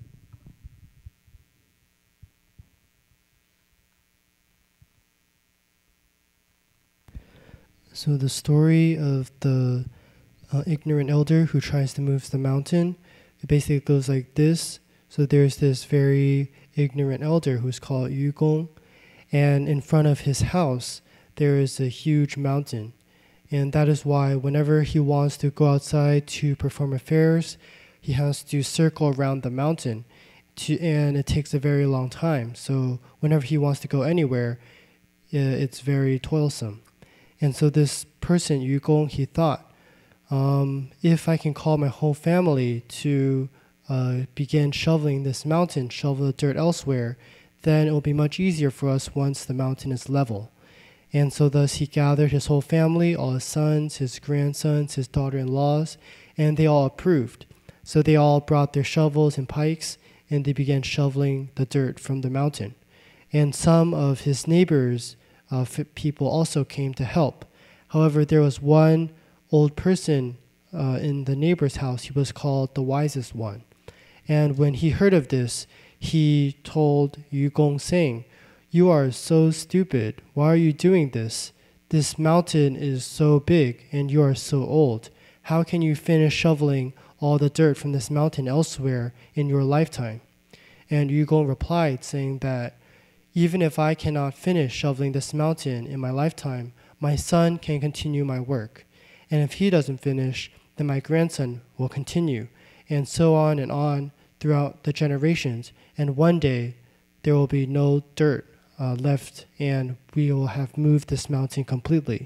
Speaker 2: So the story of the uh, ignorant elder who tries to move the mountain, it basically goes like this. So there's this very ignorant elder who's called Yu Gong, and in front of his house there is a huge mountain, and that is why whenever he wants to go outside to perform affairs, he has to circle around the mountain, to, and it takes a very long time. So whenever he wants to go anywhere, it's very toilsome. And so this person, Yu Gong, he thought, um, if I can call my whole family to Uh, begin shoveling this mountain, shovel the dirt elsewhere, then it will be much easier for us once the mountain is level. And so thus he gathered his whole family, all his sons, his grandsons, his daughter-in-laws, and they all approved. So they all brought their shovels and pikes, and they began shoveling the dirt from the mountain. And some of his neighbors, uh, people also came to help. However, there was one old person uh, in the neighbor's house. He was called the wisest one. And when he heard of this, he told Yu Gong, saying, "You are so stupid. Why are you doing this? This mountain is so big and you are so old. How can you finish shoveling all the dirt from this mountain elsewhere in your lifetime. And Yugong replied, saying that even if I cannot finish shoveling this mountain in my lifetime, my son can continue my work. And if he doesn't finish, then my grandson will continue, and so on and on throughout the generations. And one day, there will be no dirt uh, left, and we will have moved this mountain completely.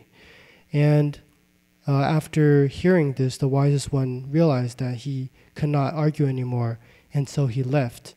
Speaker 2: And uh, after hearing this, the wisest one realized that he could not argue anymore, and so he left.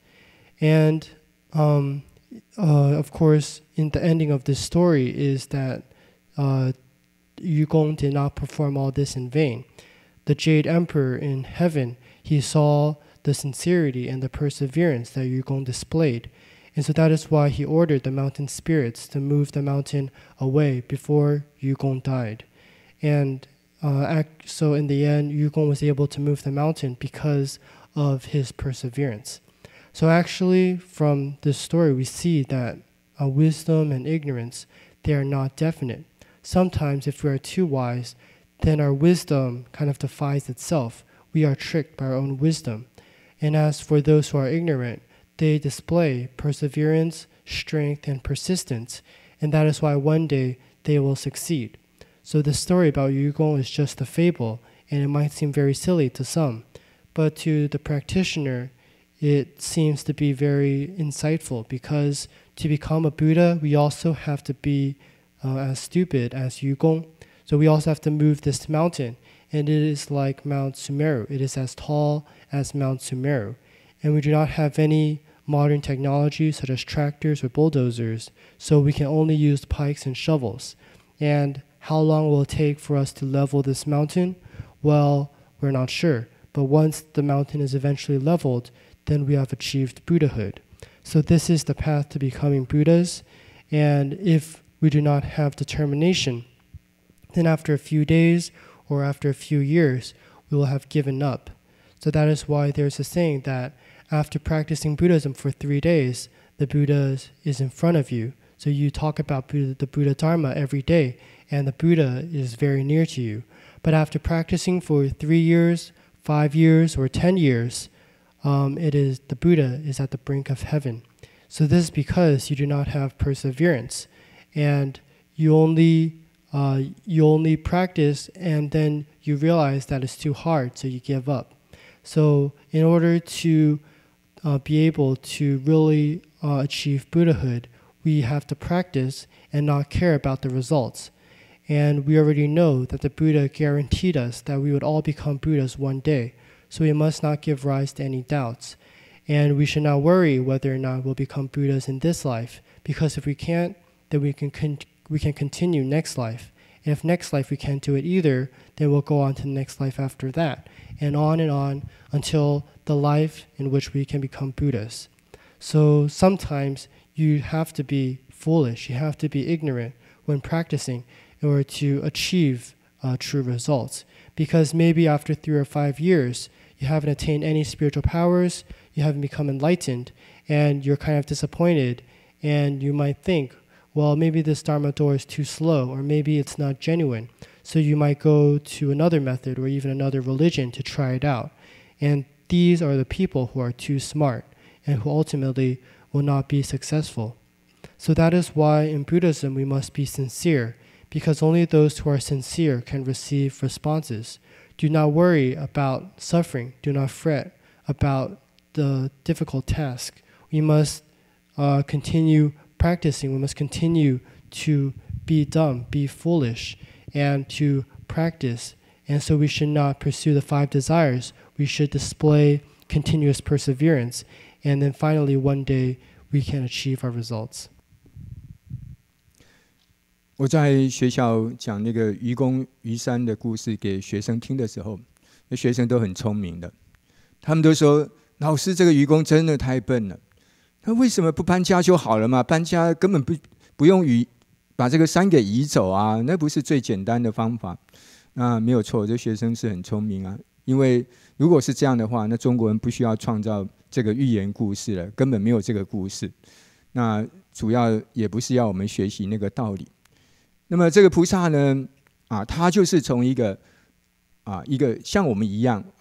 Speaker 2: And um, uh, of course, in the ending of this story is that uh, Yugong did not perform all this in vain. The Jade Emperor in heaven, he saw the sincerity and the perseverance that Yugong displayed. And so that is why he ordered the mountain spirits to move the mountain away before Yugong died. And uh, act, so in the end, Yugong was able to move the mountain because of his perseverance. So actually, from this story, we see that uh, wisdom and ignorance, they are not definite. Sometimes if we are too wise, then our wisdom kind of defies itself. We are tricked by our own wisdom. And as for those who are ignorant, they display perseverance, strength, and persistence. And that is why one day they will succeed. So the story about Yugong is just a fable, and it might seem very silly to some. But to the practitioner, it seems to be very insightful, because to become a Buddha, we also have to be uh, as stupid as Yugong. So we also have to move this mountain, and it is like Mount Sumeru. It is as tall as Mount Sumeru. And we do not have any modern technology such as tractors or bulldozers, so we can only use pikes and shovels. And how long will it take for us to level this mountain? Well, we're not sure. But once the mountain is eventually leveled, then we have achieved Buddhahood. So this is the path to becoming Buddhas. And if we do not have determination, then after a few days or after a few years, we will have given up. So that is why there's a saying that after practicing Buddhism for three days, the Buddha is in front of you. So you talk about Buddha, the Buddha Dharma every day, and the Buddha is very near to you. But after practicing for three years, five years, or ten years, um, it is the Buddha is at the brink of heaven. So this is because you do not have perseverance, and you only uh, you only practice, and then you realize that it's too hard, so you give up. So in order to uh, be able to really uh, achieve Buddhahood, we have to practice and not care about the results. And we already know that the Buddha guaranteed us that we would all become Buddhas one day. So we must not give rise to any doubts. And we should not worry whether or not we'll become Buddhas in this life, because if we can't, then we can con we can continue next life. And if next life we can't do it either, then we'll go on to the next life after that, and on and on until the life in which we can become Buddhas. So sometimes you have to be foolish, you have to be ignorant when practicing in order to achieve uh, true results. Because maybe after three or five years, you haven't attained any spiritual powers, you haven't become enlightened, and you're kind of disappointed, and you might think, well, maybe this Dharma door is too slow, or maybe it's not genuine. So you might go to another method or even another religion to try it out. And these are the people who are too smart and who ultimately will not be successful. So that is why in Buddhism we must be sincere, because only those who are sincere can receive responses. Do not worry about suffering. Do not fret about the difficult task. We must uh, continue practicing. We must continue to be dumb, be foolish, and to practice. And so we should not pursue the five desires. We should display continuous perseverance. And then finally, one day, we can achieve our results.
Speaker 1: 我在学校讲那个愚公移山的故事给学生听的时候，那学生都很聪明的，他们都说：“老师，这个愚公真的太笨了。他为什么不搬家就好了嘛？搬家根本不不用移，把这个山给移走啊，那不是最简单的方法。”那没有错，这学生是很聪明啊。因为如果是这样的话，那中国人不需要创造这个寓言故事了，根本没有这个故事。那主要也不是要我们学习那个道理。那么这个菩萨呢，啊，他就是从一个啊一个像我们一样啊，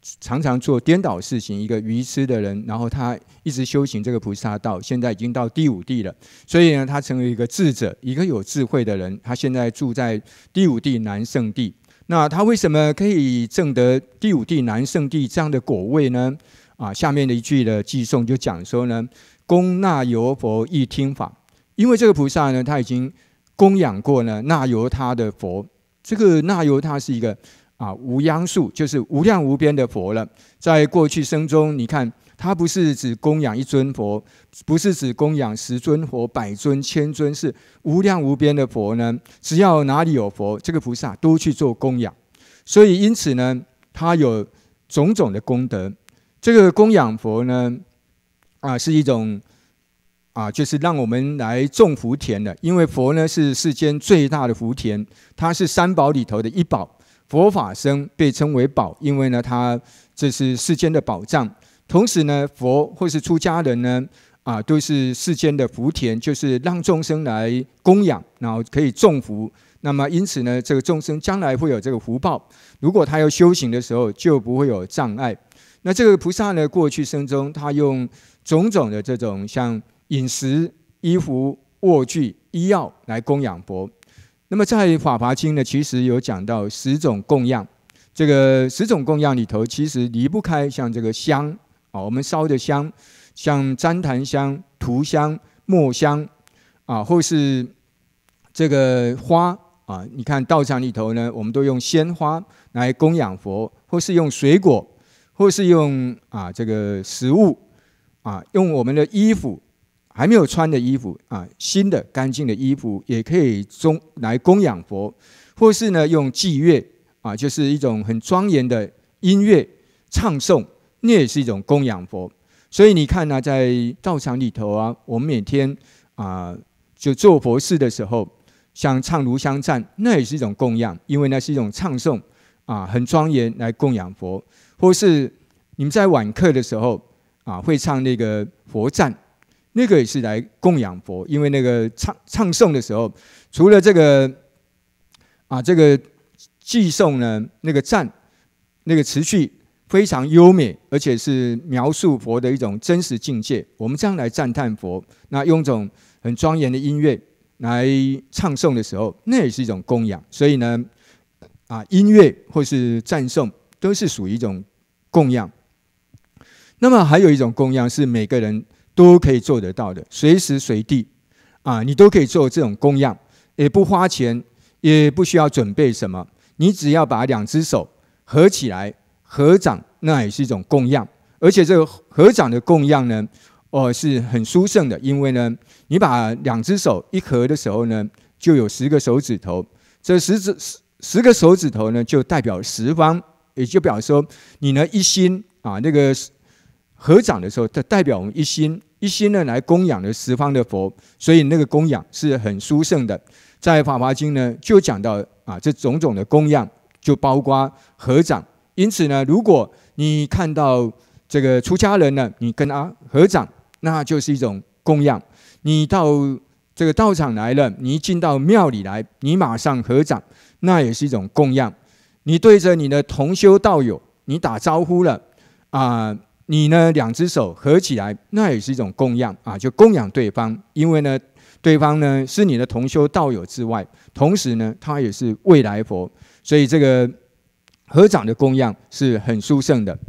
Speaker 1: 常常做颠倒事情，一个愚痴的人，然后他一直修行这个菩萨道，现在已经到第五地了，所以呢，他成为一个智者，一个有智慧的人。他现在住在第五地南圣地。那他为什么可以证得第五地南圣地这样的果位呢？啊，下面的一句的偈颂就讲说呢，供那由佛亦听法，因为这个菩萨呢，他已经供养过呢那由他的佛。这个那由他是一个啊无央数，就是无量无边的佛了。在过去生中，你看他不是只供养一尊佛，不是只供养十尊佛、百尊、千尊，是无量无边的佛呢。只要哪里有佛，这个菩萨都去做供养。所以因此呢，他有种种的功德。这个供养佛呢，啊是一种啊，就是让我们来种福田的。因为佛呢是世间最大的福田，它是三宝里头的一宝。佛法僧被称为宝，因为呢，它这是世间的宝藏。同时呢，佛或是出家人呢，啊，都是世间的福田，就是让众生来供养，然后可以种福。那么因此呢，这个众生将来会有这个福报。如果他要修行的时候，就不会有障碍。那这个菩萨呢，过去生中，他用种种的这种像饮食、衣服、卧具、医药来供养佛。那么在《法华经》呢，其实有讲到十种供养。这个十种供养里头，其实离不开像这个香啊，我们烧的香，像旃檀香、涂香、墨香啊，或是这个花啊。你看道场里头呢，我们都用鲜花来供养佛，或是用水果，或是用啊这个食物啊，用我们的衣服。还没有穿的衣服啊，新的干净的衣服也可以中来供养佛，或是呢用祭乐啊，就是一种很庄严的音乐唱诵，那也是一种供养佛。所以你看呢、啊，在道场里头啊，我们每天啊就做佛事的时候，像唱炉香赞，那也是一种供养，因为那是一种唱诵啊，很庄严来供养佛。或是你们在晚课的时候啊，会唱那个佛赞。那个也是来供养佛，因为那个唱唱诵的时候，除了这个啊这个偈颂呢，那个赞那个词句非常优美，而且是描述佛的一种真实境界。我们这样来赞叹佛，那用种很庄严的音乐来唱诵的时候，那也是一种供养。所以呢，啊音乐或是赞颂都是属于一种供养。那么还有一种供养是每个人都可以做得到的，随时随地啊，你都可以做这种供养，也不花钱，也不需要准备什么，你只要把两只手合起来合掌，那也是一种供养。而且这个合掌的供养呢，哦是很殊胜的，因为呢，你把两只手一合的时候呢，就有十个手指头，这十指十个手指头呢，就代表十方，也就表示说你呢一心啊那个。合掌的时候，它代表我们一心一心呢来供养了十方的佛，所以那个供养是很殊胜的。在《法华经》呢，就讲到啊，这种种的供养就包括合掌。因此呢，如果你看到这个出家人呢，你跟他合掌，那就是一种供养。你到这个道场来了，你一进到庙里来，你马上合掌，那也是一种供养。你对着你的同修道友，你打招呼了啊。你呢，两只手合起来，那也是一种供养啊，就供养对方。因为呢，对方呢是你的同修道友之外，同时呢，他也是未来佛，所以这个合掌的供养是很殊胜的。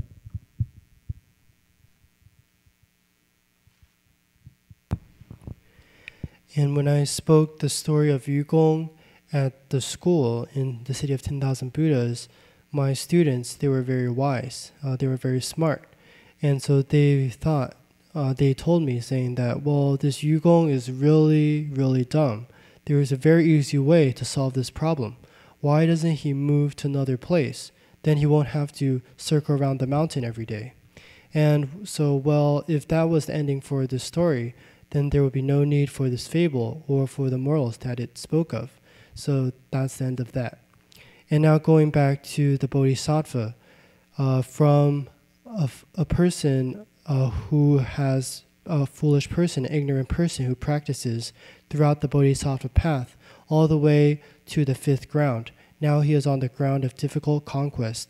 Speaker 2: And when I spoke the story of Yugong at the school in the city of ten thousand Buddhas, my students, they were very wise. Uh, they were very smart. And so they thought, uh, they told me saying that, well, this Yugong is really, really dumb. There is a very easy way to solve this problem. Why doesn't he move to another place? Then he won't have to circle around the mountain every day. And so, well, if that was the ending for this story, then there would be no need for this fable or for the morals that it spoke of. So that's the end of that. And now going back to the Bodhisattva, uh, from a, a person uh, who has a foolish person, an ignorant person who practices throughout the Bodhisattva path all the way to the fifth ground. Now he is on the ground of difficult conquest.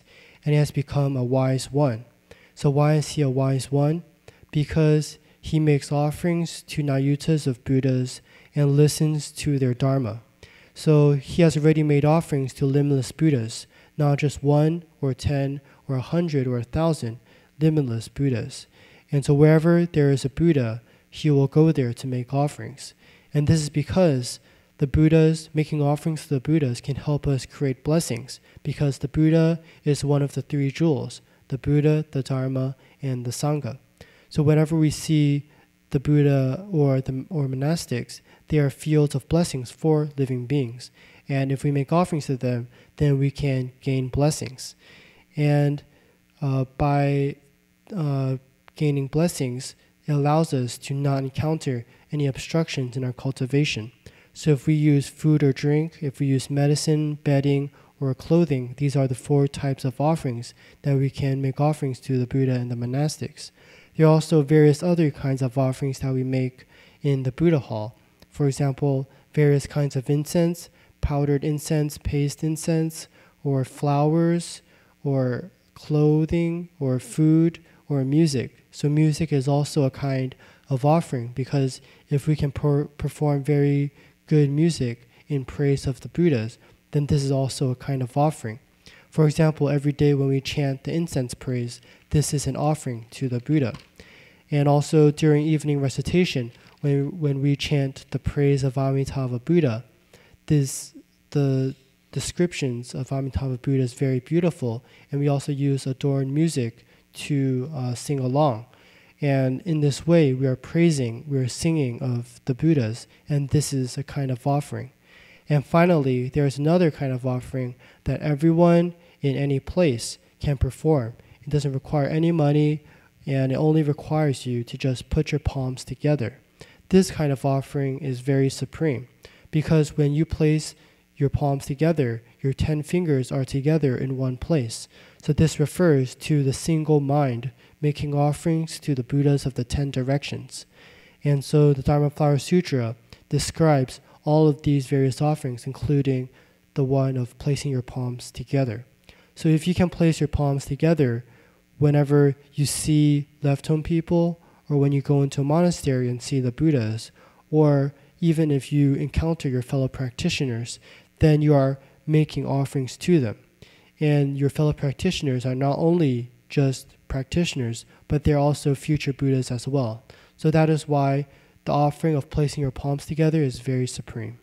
Speaker 2: and he has become a wise one. So why is he a wise one? Because he makes offerings to Nayutas of Buddhas and listens to their Dharma. So he has already made offerings to limitless Buddhas, not just one or ten or a hundred or a thousand limitless Buddhas. And so wherever there is a Buddha, he will go there to make offerings. And this is because the Buddhas, making offerings to the Buddhas can help us create blessings, because the Buddha is one of the three jewels, the Buddha, the Dharma, and the Sangha. So whenever we see the Buddha or the or monastics, they are fields of blessings for living beings. And if we make offerings to them, then we can gain blessings. And uh, by uh, gaining blessings, it allows us to not encounter any obstructions in our cultivation. So if we use food or drink, if we use medicine, bedding, or clothing, these are the four types of offerings that we can make offerings to the Buddha and the monastics. There are also various other kinds of offerings that we make in the Buddha hall. For example, various kinds of incense, powdered incense, paste incense, or flowers, or clothing, or food, or music. So music is also a kind of offering, because if we can per perform very good music in praise of the Buddhas, then this is also a kind of offering. For example, every day when we chant the incense praise, this is an offering to the Buddha. And also during evening recitation, when, when we chant the praise of Amitabha Buddha, this, the descriptions of Amitabha Buddha is very beautiful, and we also use adorned music to uh, sing along. And in this way, we are praising, we are singing of the Buddhas, and this is a kind of offering. And finally, there is another kind of offering that everyone in any place can perform. It doesn't require any money, and it only requires you to just put your palms together. This kind of offering is very supreme, because when you place your palms together, your ten fingers are together in one place. So this refers to the single mind making offerings to the Buddhas of the ten directions. And so the Dharma Flower Sutra describes all of these various offerings, including the one of placing your palms together. So if you can place your palms together whenever you see left-home people, or when you go into a monastery and see the Buddhas, or even if you encounter your fellow practitioners, then you are making offerings to them. And your fellow practitioners are not only just practitioners, but they're also future Buddhas as well. So that is why the offering of placing your palms together is very supreme.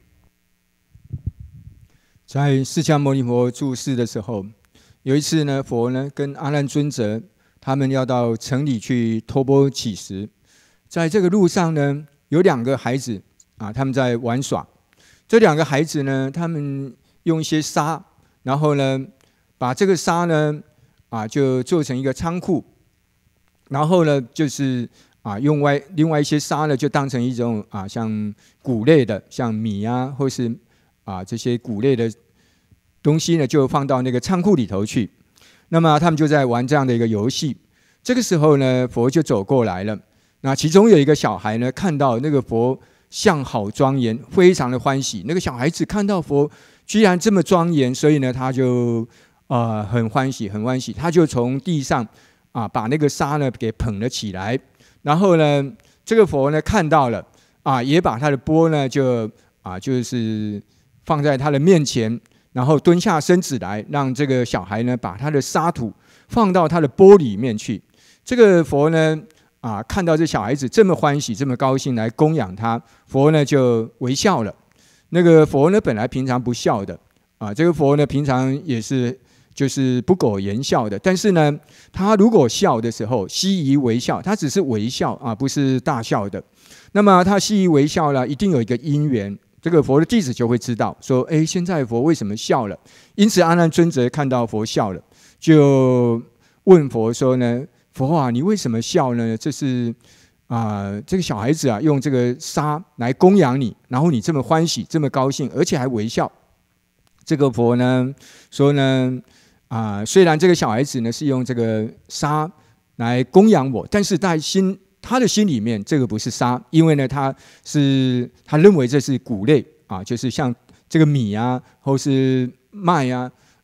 Speaker 1: 在释迦牟尼佛住世的时候，有一次呢，佛呢跟阿难尊者他们要到城里去托钵乞食，在这个路上呢，有两个孩子啊，他们在玩耍。这两个孩子呢，他们用一些沙，然后呢，把这个沙呢，啊，就做成一个仓库，然后呢，就是啊，用外另外一些沙呢，就当成一种啊，像谷类的，像米啊，或是啊这些谷类的东西呢，就放到那个仓库里头去。那么他们就在玩这样的一个游戏。这个时候呢，佛就走过来了。那其中有一个小孩呢，看到那个佛像好庄严，非常的欢喜。那个小孩子看到佛居然这么庄严，所以呢，他就呃很欢喜，很欢喜。他就从地上啊把那个沙呢给捧了起来。然后呢，这个佛呢看到了啊，也把他的钵呢就啊就是放在他的面前。然后蹲下身子来，让这个小孩呢把他的沙土放到他的钵里面去。这个佛呢，啊，看到这小孩子这么欢喜、这么高兴来供养他，佛呢就微笑了。那个佛呢本来平常不笑的，啊，这个佛呢平常也是就是不苟言笑的，但是呢，他如果笑的时候，习以微笑，他只是微笑啊，不是大笑的。那么他习以微笑呢，一定有一个因缘。这个佛的弟子就会知道，说：“哎，现在佛为什么笑了？”因此，阿难尊者看到佛笑了，就问佛说：“呢，佛啊，你为什么笑呢？这是啊、呃，这个小孩子啊，用这个沙来供养你，然后你这么欢喜，这么高兴，而且还微笑。”这个佛呢说呢，啊、呃，虽然这个小孩子呢是用这个沙来供养我，但是在心。他的心里面，这个不是沙，因为呢，他是他认为这是谷类啊，就是像这个米啊，或是麦啊，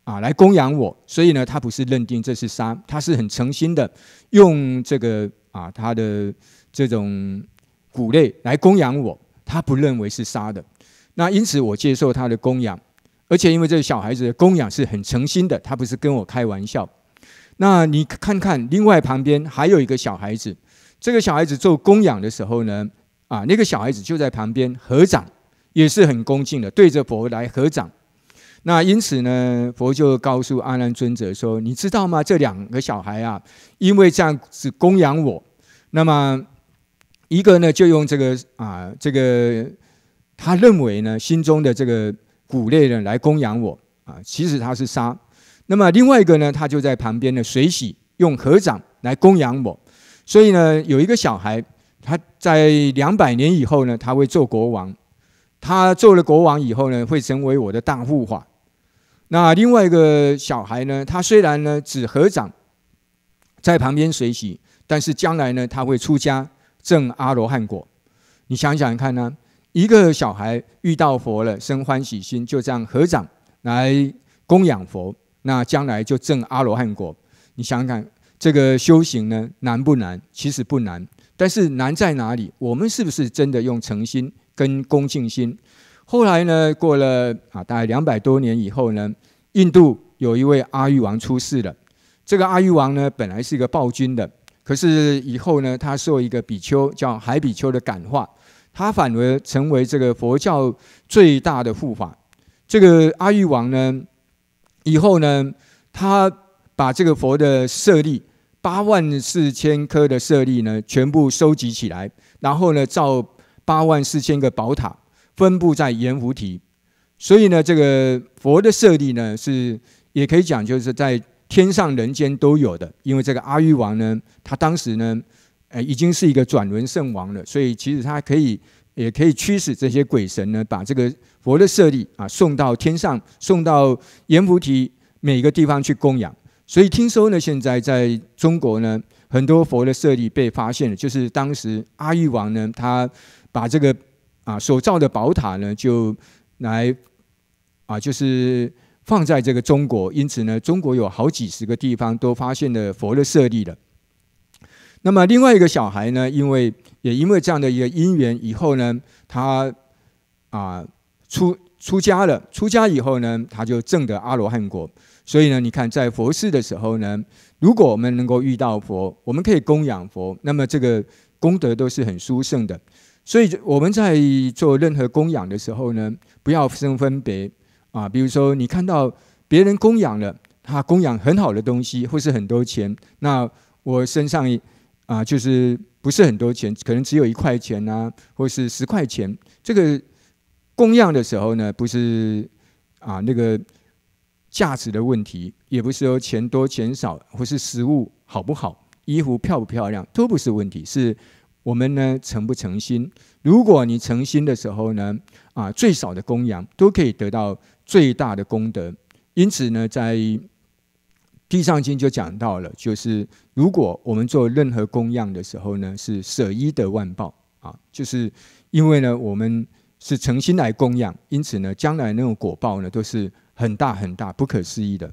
Speaker 1: 啊来供养我，所以呢，他不是认定这是杀，他是很诚心的用这个啊他的这种谷类来供养我，他不认为是杀的。那因此我接受他的供养，而且因为这个小孩子的供养是很诚心的，他不是跟我开玩笑。那你看看另外旁边还有一个小孩子，这个小孩子做供养的时候呢，啊，那个小孩子就在旁边合掌，也是很恭敬的，对着佛来合掌。那因此呢，佛就告诉阿难尊者说：“你知道吗？这两个小孩啊，因为这样子供养我，那么一个呢就用这个啊，这个他认为呢心中的这个谷类呢来供养我啊，其实他是杀。那么另外一个呢，他就在旁边呢随喜用合掌来供养我。所以呢，有一个小孩，他在两百年以后呢，他会做国王。他做了国王以后呢，会成为我的大护法。那另外一个小孩呢，他虽然呢只合掌，在旁边随喜，但是将来呢，他会出家证阿罗汉果。你想想看呢，一个小孩遇到佛了，生欢喜心，就这样合掌来供养佛，那将来就证阿罗汉果。你想想看，这个修行呢难不难？其实不难，但是难在哪里？我们是不是真的用诚心跟恭敬心？后来呢，过了啊大概两百多年以后呢，印度有一位阿育王出世了。这个阿育王呢，本来是一个暴君的，可是以后呢，他受一个比丘叫海比丘的感化，他反而成为这个佛教最大的护法。这个阿育王呢，以后呢，他把这个佛的舍利八万四千颗的舍利呢，全部收集起来，然后呢，造八万四千个宝塔，分布在阎浮提。所以呢，这个佛的舍利呢，是也可以讲就是在天上人间都有的。因为这个阿育王呢，他当时呢，呃，已经是一个转轮圣王了，所以其实他可以也可以驱使这些鬼神呢，把这个佛的舍利啊送到天上，送到阎浮提每个地方去供养。所以听说呢，现在在中国呢，很多佛的舍利被发现了，就是当时阿育王呢，他把这个啊所造的宝塔呢，就来啊就是放在这个中国，因此呢，中国有好几十个地方都发现了佛的舍利了。那么另外一个小孩呢，因为也因为这样的一个因缘，以后呢，他啊出出家了，出家以后呢，他就证得阿罗汉果。所以呢，你看在佛事的时候呢，如果我们能够遇到佛，我们可以供养佛，那么这个功德都是很殊胜的。所以我们在做任何供养的时候呢，不要生分别啊。比如说你看到别人供养了，他供养很好的东西，或是很多钱，那我身上啊就是不是很多钱，可能只有一块钱啊，或是十块钱。这个供养的时候呢，不是啊那个价值的问题，也不是说钱多钱少，或是食物好不好，衣服漂不漂亮，都不是问题，是我们呢诚不诚心。如果你诚心的时候呢，啊，最少的供养都可以得到最大的功德。因此呢，在地藏经就讲到了，就是如果我们做任何供养的时候呢，是舍一得万报啊，就是因为呢我们是诚心来供养，因此呢，将来那种果报呢都是很大很大、不可思议的。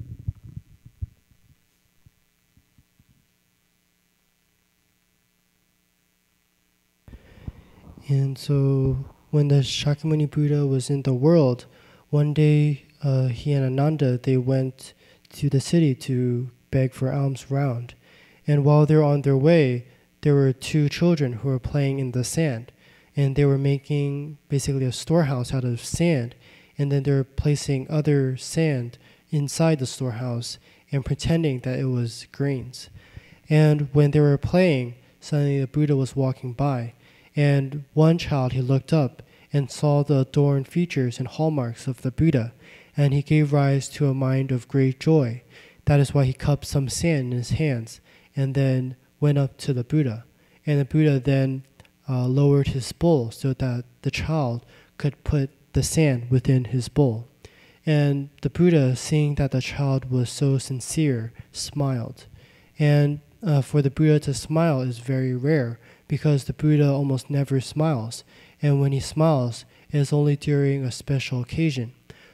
Speaker 2: And so, when the Shakyamuni Buddha was in the world, one day uh, he and Ananda, they went to the city to beg for alms round. And while they were on their way, there were two children who were playing in the sand. And they were making basically a storehouse out of sand. And then they were placing other sand inside the storehouse and pretending that it was grains. And when they were playing, suddenly the Buddha was walking by. And one child, he looked up and saw the adorned features and hallmarks of the Buddha, and he gave rise to a mind of great joy. That is why he cupped some sand in his hands and then went up to the Buddha. And the Buddha then uh, lowered his bowl so that the child could put the sand within his bowl. And the Buddha, seeing that the child was so sincere, smiled. And uh, for the Buddha to smile is very rare, because the Buddha almost never smiles, and when he smiles, it is only during a special occasion.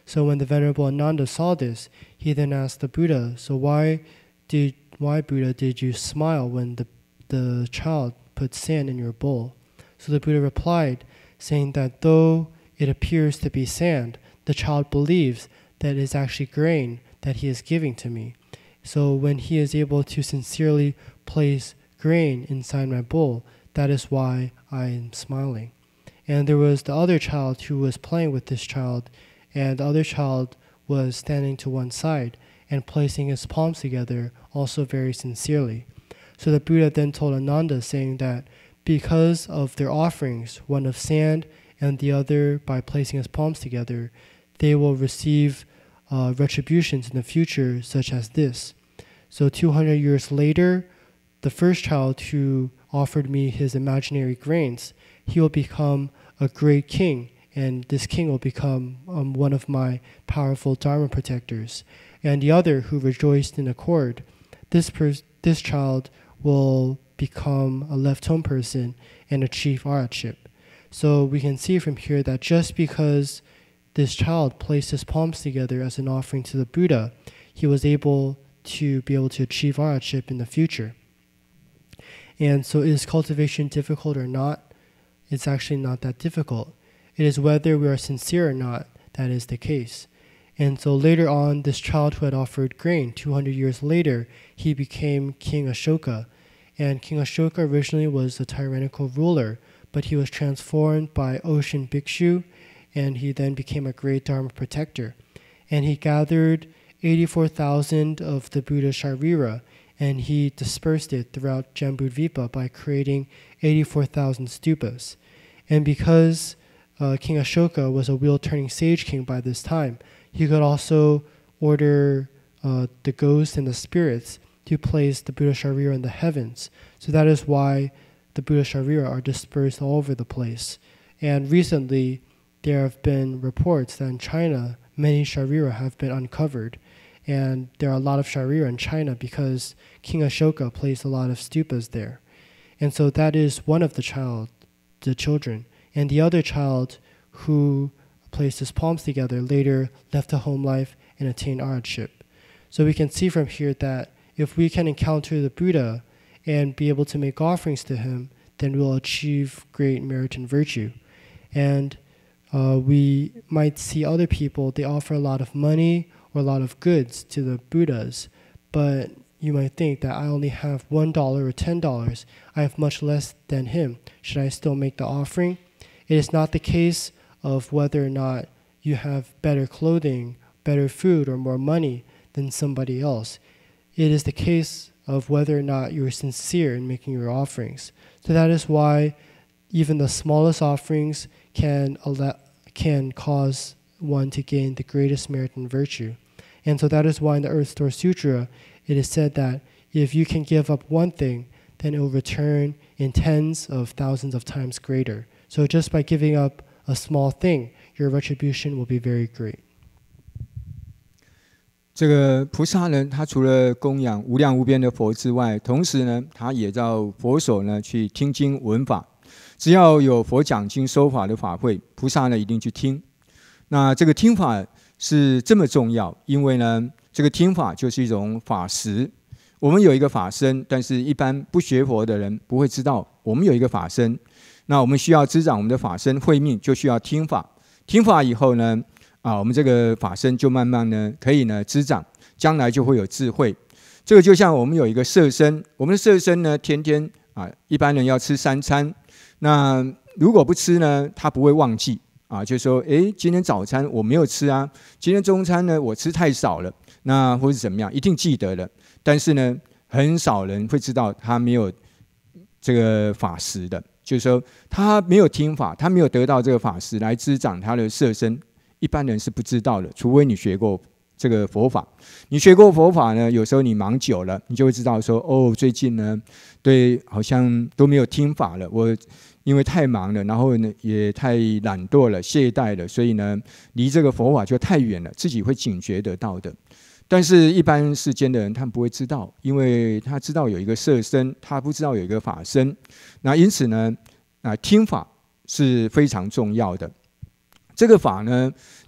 Speaker 2: So when the Venerable Ananda saw this, he then asked the Buddha, so why did why Buddha did you smile when the, the child put sand in your bowl? So the Buddha replied, saying that though it appears to be sand, the child believes that it is actually grain that he is giving to me. So when he is able to sincerely place grain inside my bowl, that is why I am smiling. And there was the other child who was playing with this child, and the other child was standing to one side and placing his palms together, also very sincerely. So the Buddha then told Ananda, saying that because of their offerings, one of sand and the other by placing his palms together, they will receive uh, retributions in the future such as this. So two hundred years later, the first child who offered me his imaginary grains, he will become a great king, and this king will become um, one of my powerful Dharma protectors. And the other who rejoiced in accord, this, pers- this child will become a left-home person and achieve arhatship. So we can see from here that just because this child placed his palms together as an offering to the Buddha, he was able to be able to achieve arhatship in the future. And so is cultivation difficult or not? It's actually not that difficult. It is whether we are sincere or not that is the case. And so later on, this child who had offered grain, two hundred years later, he became King Ashoka. And King Ashoka originally was a tyrannical ruler, but he was transformed by Ocean Bhikshu, and he then became a great Dharma protector. And he gathered eighty-four thousand of the Buddha's Sharira, and he dispersed it throughout Jambudvipa by creating eighty-four thousand stupas. And because uh, King Ashoka was a wheel-turning sage king by this time, he could also order uh, the ghosts and the spirits to place the Buddha Sharira in the heavens. So that is why the Buddha Sharira are dispersed all over the place. And recently, there have been reports that in China, many Sharira have been uncovered. And there are a lot of Sharira in China because King Ashoka placed a lot of stupas there. And so that is one of the child, the children. And the other child who placed his palms together later left a home life and attained arhatship. So we can see from here that if we can encounter the Buddha and be able to make offerings to him, then we'll achieve great merit and virtue. And uh, we might see other people, they offer a lot of money or a lot of goods to the Buddhas, but you might think that I only have one dollar or ten dollars. I have much less than him. Should I still make the offering? It is not the case of whether or not you have better clothing, better food, or more money than somebody else. It is the case of whether or not you are sincere in making your offerings. So that is why even the smallest offerings can can cause one to gain the greatest merit and virtue. And so that is why in the Earth Store Sutra, it is said that if you can give up one thing, then it will return in tens of thousands of times greater. So just by giving up a small thing, your retribution will be very great.
Speaker 1: 这个菩萨呢，他除了供养无量无边的佛之外，同时呢，他也到佛所呢去听经闻法。只要有佛讲经说法的法会，菩萨呢一定去听。那这个听法是这么重要，因为呢，这个听法就是一种法识。我们有一个法身，但是一般不学佛的人不会知道我们有一个法身。那我们需要滋长我们的法身慧命，就需要听法。听法以后呢，啊，我们这个法身就慢慢呢可以呢滋长，将来就会有智慧。这个就像我们有一个色身，我们的色身呢，天天啊，一般人要吃三餐，那如果不吃呢，他不会忘记啊，就说，哎，今天早餐我没有吃啊，今天中餐呢我吃太少了，那或是怎么样，一定记得了。但是呢，很少人会知道他没有这个法识的。就是说，他没有听法，他没有得到这个法识来滋长他的色身，一般人是不知道的。除非你学过这个佛法，你学过佛法呢，有时候你忙久了，你就会知道说，哦，最近呢，对，好像都没有听法了。我因为太忙了，然后呢也太懒惰了、懈怠了，所以呢，离这个佛法就太远了，自己会警觉得到的。但是，一般世间的人，他们不会知道，因为他知道有一个色身，他不知道有一个法身。那因此呢，啊，听法是非常重要的。这个法呢，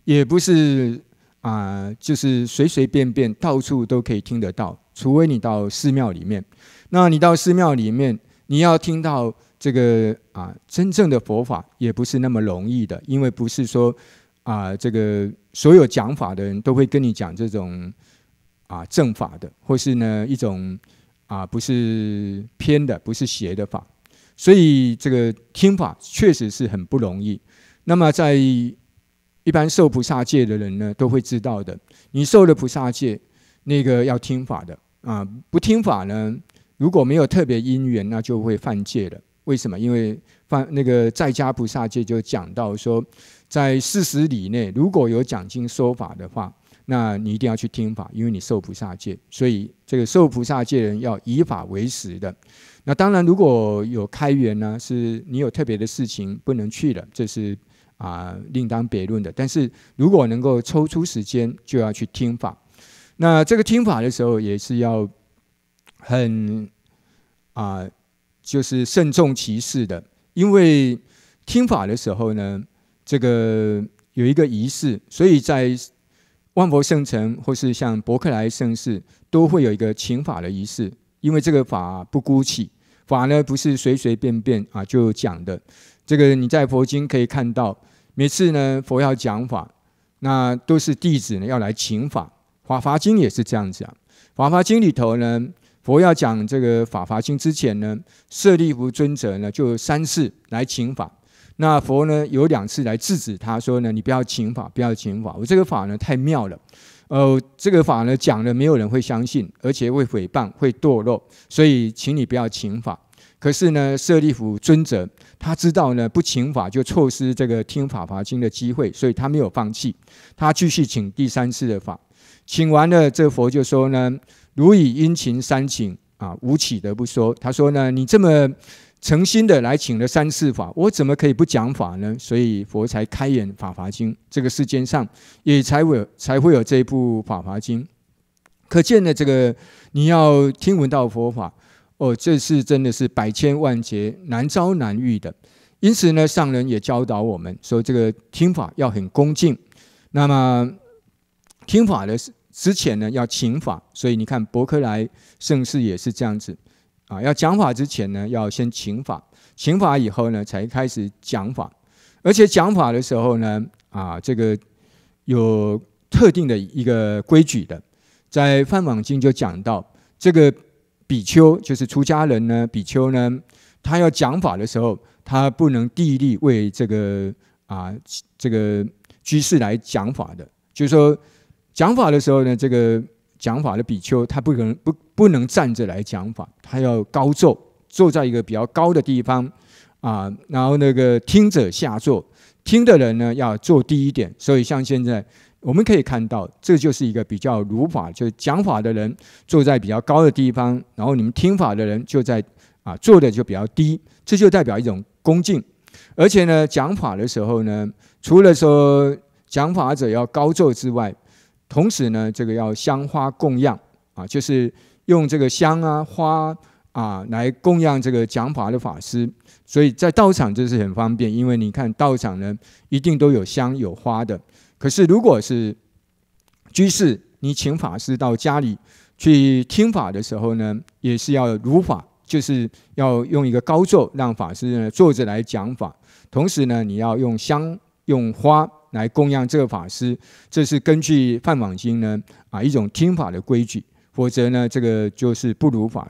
Speaker 1: 也不是啊、呃，就是随随便便到处都可以听得到，除非你到寺庙里面。那你到寺庙里面，你要听到这个啊真正的佛法，也不是那么容易的，因为不是说啊这个所有讲法的人都会跟你讲这种啊正法的，或是呢一种啊不是偏的，不是邪的法。所以这个听法确实是很不容易。那么在一般受菩萨戒的人呢，都会知道的。你受了菩萨戒，那个要听法的啊，不听法呢，如果没有特别因缘，那就会犯戒了。为什么？因为犯那个在家菩萨戒就讲到说，在四十里内，如果有讲经说法的话，那你一定要去听法，因为你受菩萨戒。所以这个受菩萨戒的人要以法为食的。那当然，如果有开缘呢，是你有特别的事情不能去了，这是啊、呃、另当别论的。但是如果能够抽出时间，就要去听法。那这个听法的时候，也是要很啊、呃，就是慎重其事的，因为听法的时候呢，这个有一个仪式，所以在万佛圣城或是像伯克莱圣寺，都会有一个请法的仪式。因为这个法不孤起，法呢不是随随便便啊就讲的。这个你在佛经可以看到，每次呢佛要讲法，那都是弟子呢要来请法。法华经也是这样子啊。法华经里头呢，佛要讲这个法华经之前呢，舍利弗尊者呢就三次来请法。那佛呢有两次来制止他说呢，你不要请法，不要请法，我这个法呢太妙了。呃，这个法呢讲了，没有人会相信，而且会诽谤，会堕落，所以请你不要请法。可是呢，舍利弗尊者他知道呢，不请法就错失这个听法华经的机会，所以他没有放弃，他继续请第三次的法。请完了，这佛就说呢，如以殷勤三请啊，无起得不说。他说呢，你这么诚心的来请了三次法，我怎么可以不讲法呢？所以佛才开演法华经，这个世间上也才会有才会有这一部法华经。可见呢，这个你要听闻到佛法，哦，这是真的是百千万劫难遭难遇的。因此呢，上人也教导我们说，这个听法要很恭敬。那么听法的之前呢，要请法。所以你看，伯克莱圣寺也是这样子。啊，要讲法之前呢，要先请法，请法以后呢，才开始讲法。而且讲法的时候呢，啊，这个有特定的一个规矩的。在《梵网经》就讲到，这个比丘就是出家人呢，比丘呢，他要讲法的时候，他不能地利为这个啊这个居士来讲法的。就是说，讲法的时候呢，这个讲法的比丘，他不能不不能站着来讲法，他要高坐，坐在一个比较高的地方啊，然后那个听者下坐，听的人呢要坐低一点。所以像现在我们可以看到，这就是一个比较如法，就是讲法的人坐在比较高的地方，然后你们听法的人就在啊坐的就比较低，这就代表一种恭敬。而且呢，讲法的时候呢，除了说讲法者要高坐之外，同时呢，这个要香花供养啊，就是用这个香啊、花啊来供养这个讲法的法师。所以在道场这是很方便，因为你看道场呢一定都有香有花的。可是如果是居士，你请法师到家里去听法的时候呢，也是要如法，就是要用一个高座让法师呢坐着来讲法，同时呢，你要用香用花来供养这个法师，这是根据《梵网经》呢啊一种听法的规矩，否则呢，这个就是不如法了。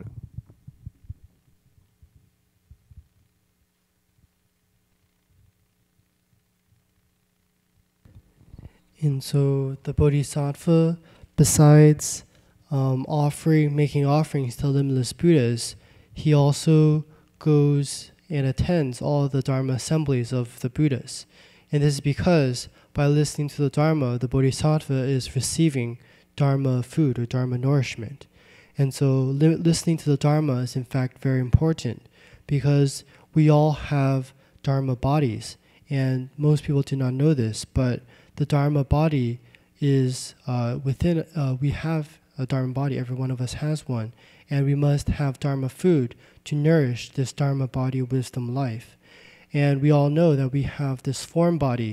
Speaker 2: And so the Bodhisattva, besides um, offering, making offerings to limitless Buddhas, he also goes and attends all the Dharma assemblies of the Buddhas. And this is because by listening to the Dharma, the Bodhisattva is receiving Dharma food or Dharma nourishment. And so li- listening to the Dharma is in fact very important because we all have Dharma bodies. And most people do not know this, but the Dharma body is uh, within, uh, we have a Dharma body, every one of us has one, and we must have Dharma food to nourish this Dharma body wisdom life. And we all know that we have this form body,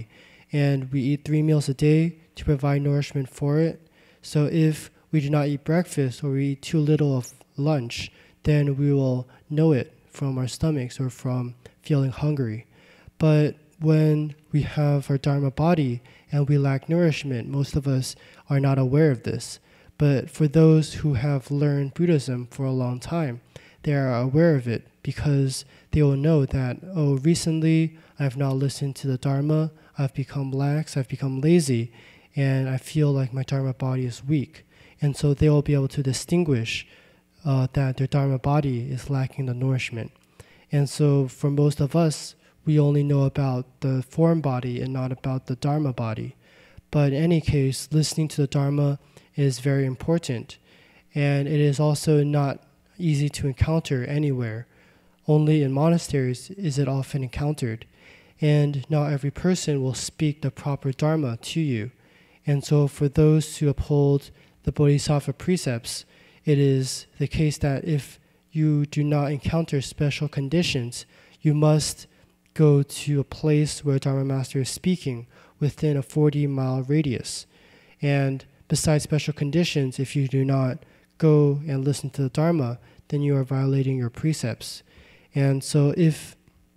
Speaker 2: and we eat three meals a day to provide nourishment for it. So if we do not eat breakfast or we eat too little of lunch, then we will know it from our stomachs or from feeling hungry. But when we have our Dharma body and we lack nourishment, most of us are not aware of this. But for those who have learned Buddhism for a long time, they are aware of it because they will know that, oh, recently I have not listened to the Dharma, I've become lax, I've become lazy, and I feel like my Dharma body is weak. And so they will be able to distinguish uh, that their Dharma body is lacking the nourishment. And so for most of us, we only know about the form body and not about the Dharma body. But in any case, listening to the Dharma is very important. And it is also not easy to encounter anywhere. Only in monasteries is it often encountered. And not every person will speak the proper Dharma to you. And so for those who uphold the Bodhisattva precepts, it is the case that if you do not encounter special conditions, you must go to a place where Dharma Master is speaking within a forty mile radius. And besides special conditions, if you do not go and listen to the Dharma, then you are violating your precepts. And so if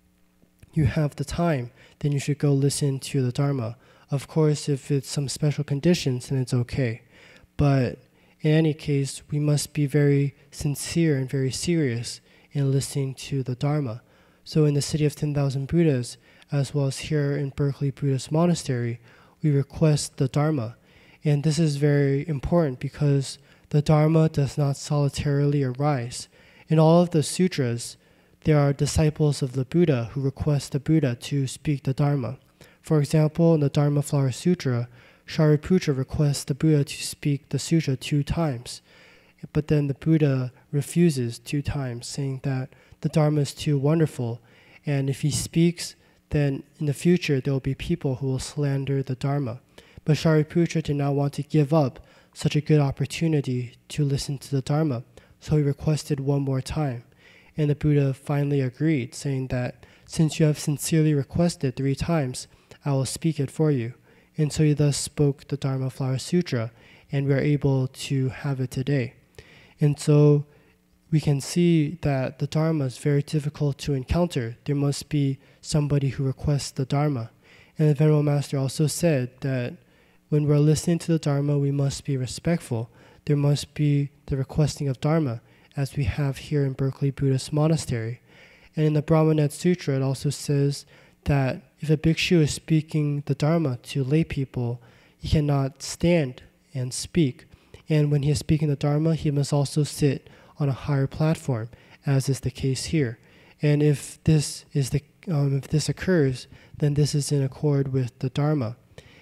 Speaker 2: you have the time, then you should go listen to the Dharma. Of course, if it's some special conditions, then it's okay. But in any case, we must be very sincere and very serious in listening to the Dharma. So in the city of ten thousand Buddhas, as well as here in Berkeley Buddhist Monastery, we request the Dharma. And this is very important because the Dharma does not solitarily arise. In all of the sutras, there are disciples of the Buddha who request the Buddha to speak the Dharma. For example, in the Dharma Flower Sutra, Shariputra requests the Buddha to speak the sutra two times. But then the Buddha refuses two times, saying that the Dharma is too wonderful, and if he speaks, then in the future there will be people who will slander the Dharma. But Shariputra did not want to give up such a good opportunity to listen to the Dharma, so he requested one more time. And the Buddha finally agreed, saying that since you have sincerely requested three times, I will speak it for you. And so he thus spoke the Dharma Flower Sutra, and we are able to have it today. And so we can see that the Dharma is very difficult to encounter. There must be somebody who requests the Dharma. And the Venerable Master also said that when we're listening to the Dharma, we must be respectful. There must be the requesting of Dharma, as we have here in Berkeley Buddhist Monastery. And in the Brahmanet Sutra, it also says that if a bhikshu is speaking the Dharma to lay people, he cannot stand and speak. And when he is speaking the Dharma, he must also sit on a higher platform, as is the case here. And if this is the um, if this occurs, then this is in accord with the Dharma.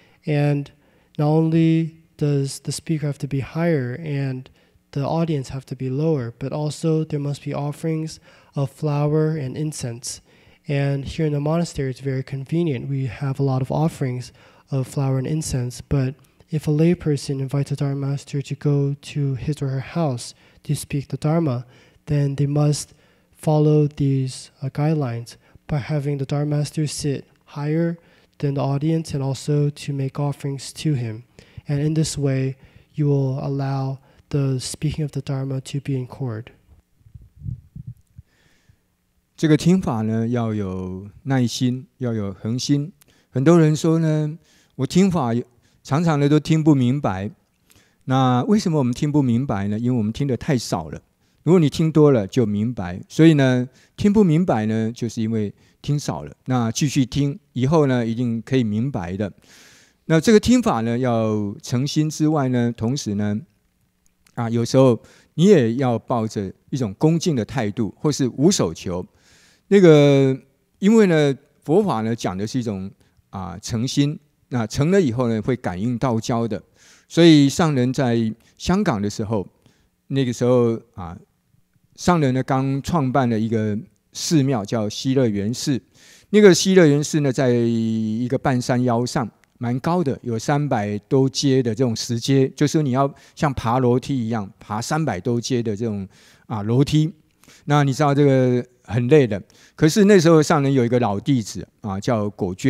Speaker 2: And not only does the speaker have to be higher and the audience have to be lower, but also there must be offerings of flower and incense. And here in the monastery, it's very convenient. We have a lot of offerings of flower and incense, but if a layperson invites a Dharma master to go to his or her house to speak the Dharma, then they must follow these uh, guidelines by having the Dharma master sit higher than the audience and also to make offerings to him. And in this way, you will allow the speaking of the Dharma to be in accord.
Speaker 1: 这个听法呢，要有耐心，要有恒心。很多人说呢，我听法常常的都听不明白。那为什么我们听不明白呢？因为我们听得太少了。如果你听多了，就明白。所以呢，听不明白呢，就是因为听少了。那继续听，以后呢，一定可以明白的。那这个听法呢，要诚心之外呢，同时呢，啊，有时候你也要抱着一种恭敬的态度，或是无所求。那个，因为呢，佛法呢讲的是一种啊诚心，那诚了以后呢，会感应道交的。所以上人在香港的时候，那个时候啊，上人呢刚创办了一个寺庙，叫西乐园寺。那个西乐园寺呢，在一个半山腰上，蛮高的，有三百多阶的这种石阶，就是你要像爬楼梯一样，爬三百多阶的这种啊楼梯。那你知道这个很累的。可是那时候上人有一个老弟子啊，叫果娟呢。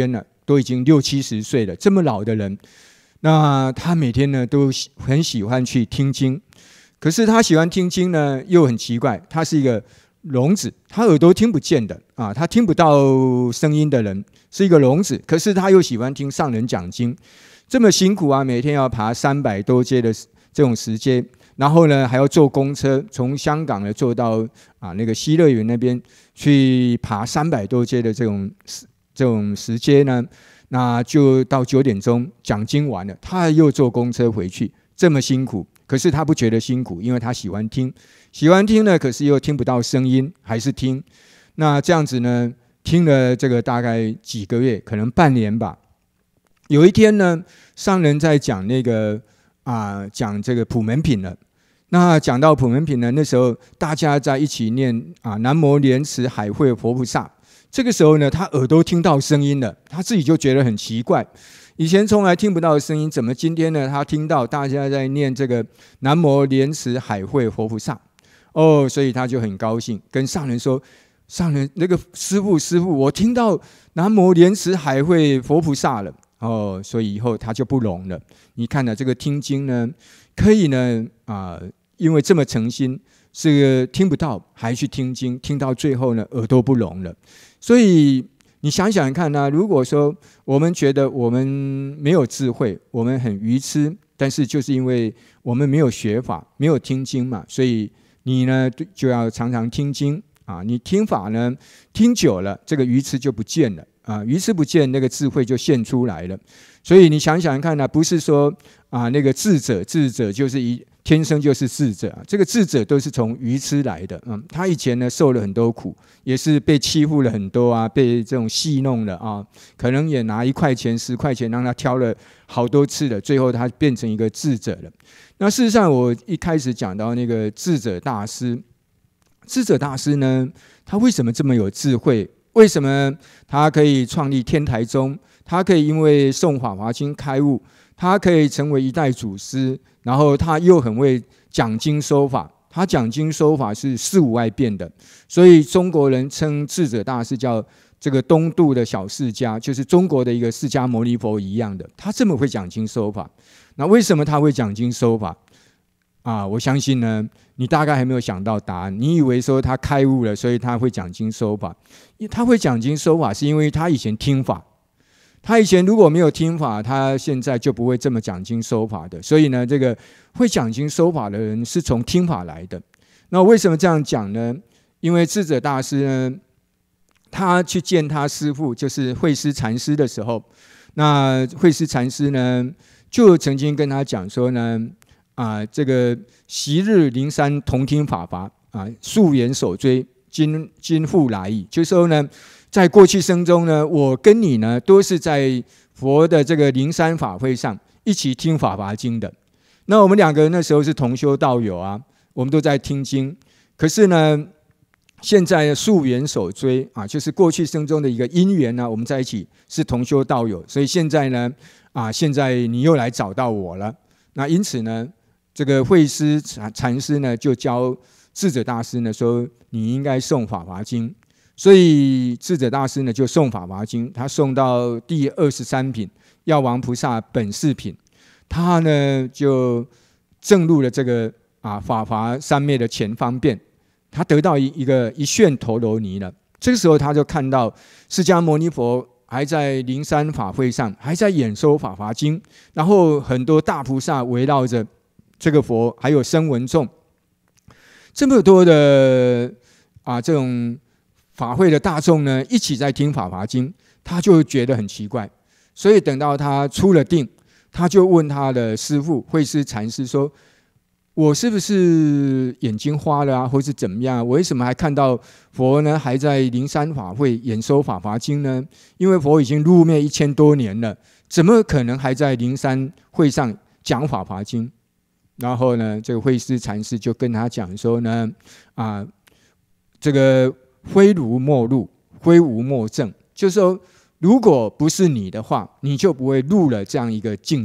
Speaker 1: 都已经六七十岁了，这么老的人，那他每天呢都很喜欢去听经。可是他喜欢听经呢，又很奇怪，他是一个聋子，他耳朵听不见的啊，他听不到声音的人，是一个聋子。可是他又喜欢听上人讲经，这么辛苦啊，每天要爬三百多阶的这种石阶，然后呢还要坐公车，从香港呢坐到啊那个西乐园那边去爬三百多阶的这种这种石阶呢，那就到九点钟讲经完了，他又坐公车回去，这么辛苦。可是他不觉得辛苦，因为他喜欢听，喜欢听呢，可是又听不到声音，还是听。那这样子呢，听了这个大概几个月，可能半年吧。有一天呢，上人在讲那个啊，讲这个普门品了。那讲到普门品呢，那时候大家在一起念啊，南无莲池海会佛菩萨。这个时候呢，他耳朵听到声音了，他自己就觉得很奇怪。以前从来听不到的声音，怎么今天呢？他听到大家在念这个南无莲池海会佛菩萨，哦，所以他就很高兴，跟上人说：“上人，那个师父，师父，我听到南无莲池海会佛菩萨了。”哦，所以以后他就不聋了。你看呢，这个听经呢，可以呢啊、呃，因为这么诚心，是听不到还去听经，听到最后呢，耳朵不聋了。所以你想想看呢、啊，如果说我们觉得我们没有智慧，我们很愚痴，但是就是因为我们没有学法，没有听经嘛，所以你呢就要常常听经啊。你听法呢听久了，这个愚痴就不见了啊，愚痴不见，那个智慧就现出来了。所以你想想看呢、啊，不是说啊那个智者，智者就是一天生就是智者啊，这个智者都是从愚痴来的。嗯，他以前呢受了很多苦，也是被欺负了很多啊，被这种戏弄了啊，可能也拿一块钱、十块钱让他挑了好多次了，最后他变成一个智者了。那事实上，我一开始讲到那个智者大师，智者大师呢，他为什么这么有智慧？为什么他可以创立天台宗？他可以因为诵法华经开悟，他可以成为一代祖师，然后他又很会讲经说法，他讲经说法是四无碍辩的，所以中国人称智者大师叫这个东渡的小释迦，就是中国的一个释迦牟尼佛一样的，他这么会讲经说法。那为什么他会讲经说法啊？我相信呢，你大概还没有想到答案。你以为说他开悟了，所以他会讲经说法？他会讲经说法，是因为他以前听法。他以前如果没有听法，他现在就不会这么讲经说法的。所以呢，这个会讲经说法的人是从听法来的。那为什么这样讲呢？因为智者大师呢，他去见他师父，就是慧思禅师的时候，那慧思禅师呢，就曾经跟他讲说呢，啊，这个昔日灵山同听法法啊，素言守追，今今复来矣。就是说呢，在过去生中呢，我跟你呢都是在佛的这个灵山法会上一起听法华经的。那我们两个那时候是同修道友啊，我们都在听经。可是呢，现在素缘守追啊，就是过去生中的一个因缘呢，我们在一起是同修道友，所以现在呢，啊，现在你又来找到我了。那因此呢，这个慧思禅师呢就教智者大师呢说，你应该诵法华经。所以智者大师呢就诵法华经，他诵到第二十三品药王菩萨本事品，他呢就证入了这个啊法华三昧的前方便，他得到一一个一旋陀罗尼了。这个时候他就看到释迦牟尼佛还在灵山法会上，还在演说法华经，然后很多大菩萨围绕着这个佛，还有声闻众，这么多的啊这种法会的大众呢，一起在听法华经，他就觉得很奇怪。所以等到他出了定，他就问他的师父慧思禅师说，我是不是眼睛花了啊，或是怎么样？我为什么还看到佛呢还在灵山法会演说法华经呢？因为佛已经入灭一千多年了，怎么可能还在灵山会上讲法华经？然后呢，这个慧思禅师就跟他讲说呢，啊，这个非如莫入，非无莫证，就是说，如果不是你的话，你就不会入了这样一个境界，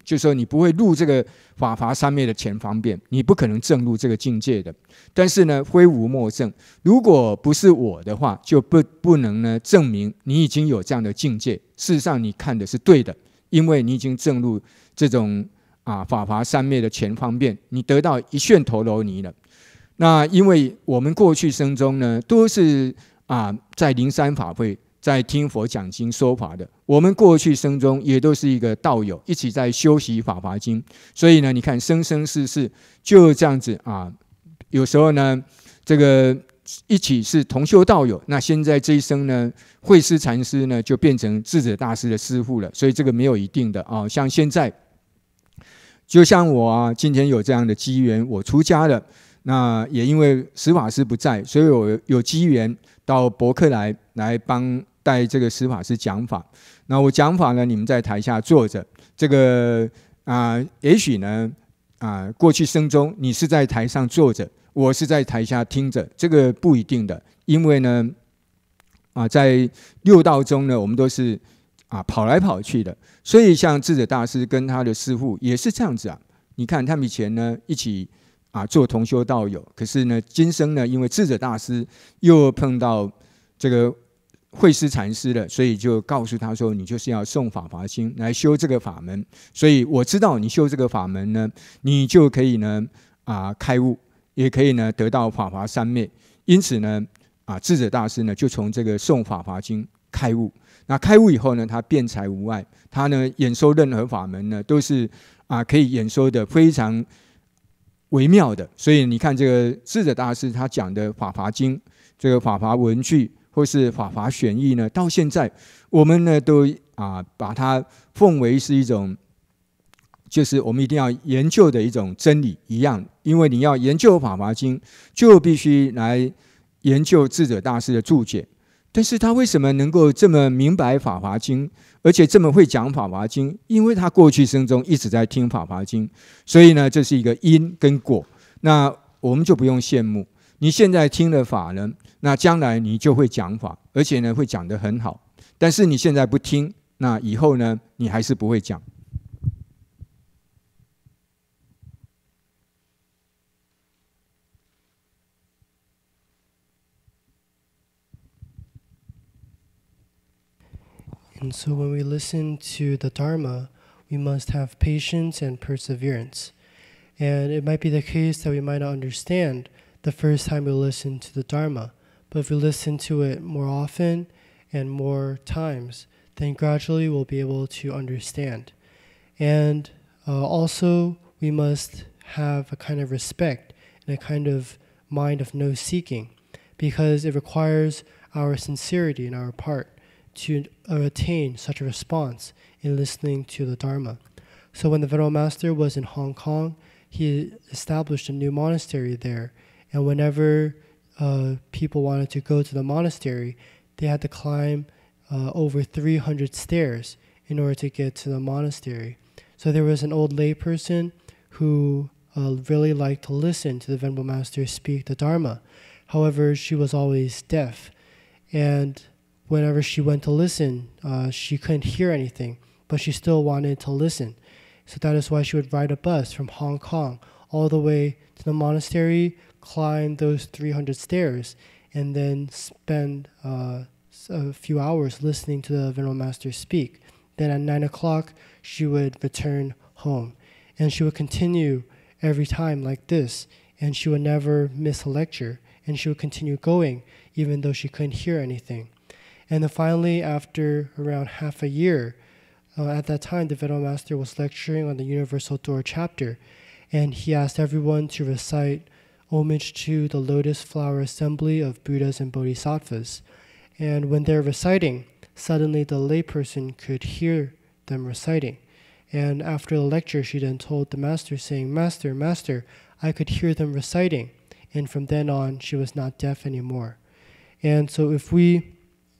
Speaker 1: 就是说你不会入这个法华三昧的前方便，你不可能证入这个境界的。但是呢，非无莫证，如果不是我的话，就不不能呢证明你已经有这样的境界。事实上，你看的是对的，因为你已经证入这种啊法华三昧的前方便，你得到一旋陀罗尼了。那因为我们过去生中呢，都是啊在灵山法会，在听佛讲经说法的，我们过去生中也都是一个道友，一起在修习法华经。所以呢，你看生生世世就这样子啊，有时候呢，这个一起是同修道友。那现在这一生呢，慧师禅师呢就变成智者大师的师父了，所以这个没有一定的啊。像现在，就像我啊，今天有这样的机缘，我出家了。那也因为石法师不在，所以我有机缘到伯克来来帮带这个石法师讲法。那我讲法呢，你们在台下坐着，这个啊、呃，也许呢啊、呃，过去生中你是在台上坐着，我是在台下听着，这个不一定的，因为呢啊、呃，在六道中呢，我们都是啊跑来跑去的，所以像智者大师跟他的师父也是这样子啊。你看他们以前呢一起。啊，做同修道友，可是呢，今生呢，因为智者大师又碰到这个慧师禅师了，所以就告诉他说：“你就是要诵法华经来修这个法门。”所以我知道你修这个法门呢，你就可以呢啊开悟，也可以呢得到法华三昧。因此呢，啊智者大师呢就从这个诵法华经开悟。那开悟以后呢，他辩才无碍，他呢演说任何法门呢都是啊可以演说的非常。微妙的，所以你看这个智者大师他讲的法华经，这个法华文句或是法华选义呢，到现在我们呢都啊把它奉为是一种，就是我们一定要研究的一种真理一样。因为你要研究法华经，就必须来研究智者大师的注解。但是他为什么能够这么明白法华经，而且这么会讲法华经？因为他过去生中一直在听法华经，所以呢，这是一个因跟果。那我们就不用羡慕，你现在听了法呢，那将来你就会讲法，而且呢会讲得很好。但是你现在不听，那以后呢，你还是不会讲。
Speaker 2: And so when we listen to the Dharma, we must have patience and perseverance. And it might be the case that we might not understand the first time we listen to the Dharma, but if we listen to it more often and more times, then gradually we'll be able to understand. And uh, also, we must have a kind of respect and a kind of mind of no seeking, because it requires our sincerity in our part to attain such a response in listening to the Dharma. So when the Venerable Master was in Hong Kong, he established a new monastery there. And whenever uh, people wanted to go to the monastery, they had to climb uh, over three hundred stairs in order to get to the monastery. So there was an old layperson who uh, really liked to listen to the Venerable Master speak the Dharma. However, she was always deaf. And whenever she went to listen, uh, she couldn't hear anything, but she still wanted to listen. So that is why she would ride a bus from Hong Kong all the way to the monastery, climb those three hundred stairs, and then spend uh, a few hours listening to the Venerable Master speak. Then at nine o'clock, she would return home. And she would continue every time like this, and she would never miss a lecture, and she would continue going even though she couldn't hear anything. And then finally, after around half a year, uh, at that time, the Venerable Master was lecturing on the Universal Door chapter, and he asked everyone to recite homage to the Lotus Flower Assembly of Buddhas and Bodhisattvas. And when they're reciting, suddenly the layperson could hear them reciting. And after the lecture, she then told the Master, saying, "Master, Master, I could hear them reciting." And from then on, she was not deaf anymore. And so if we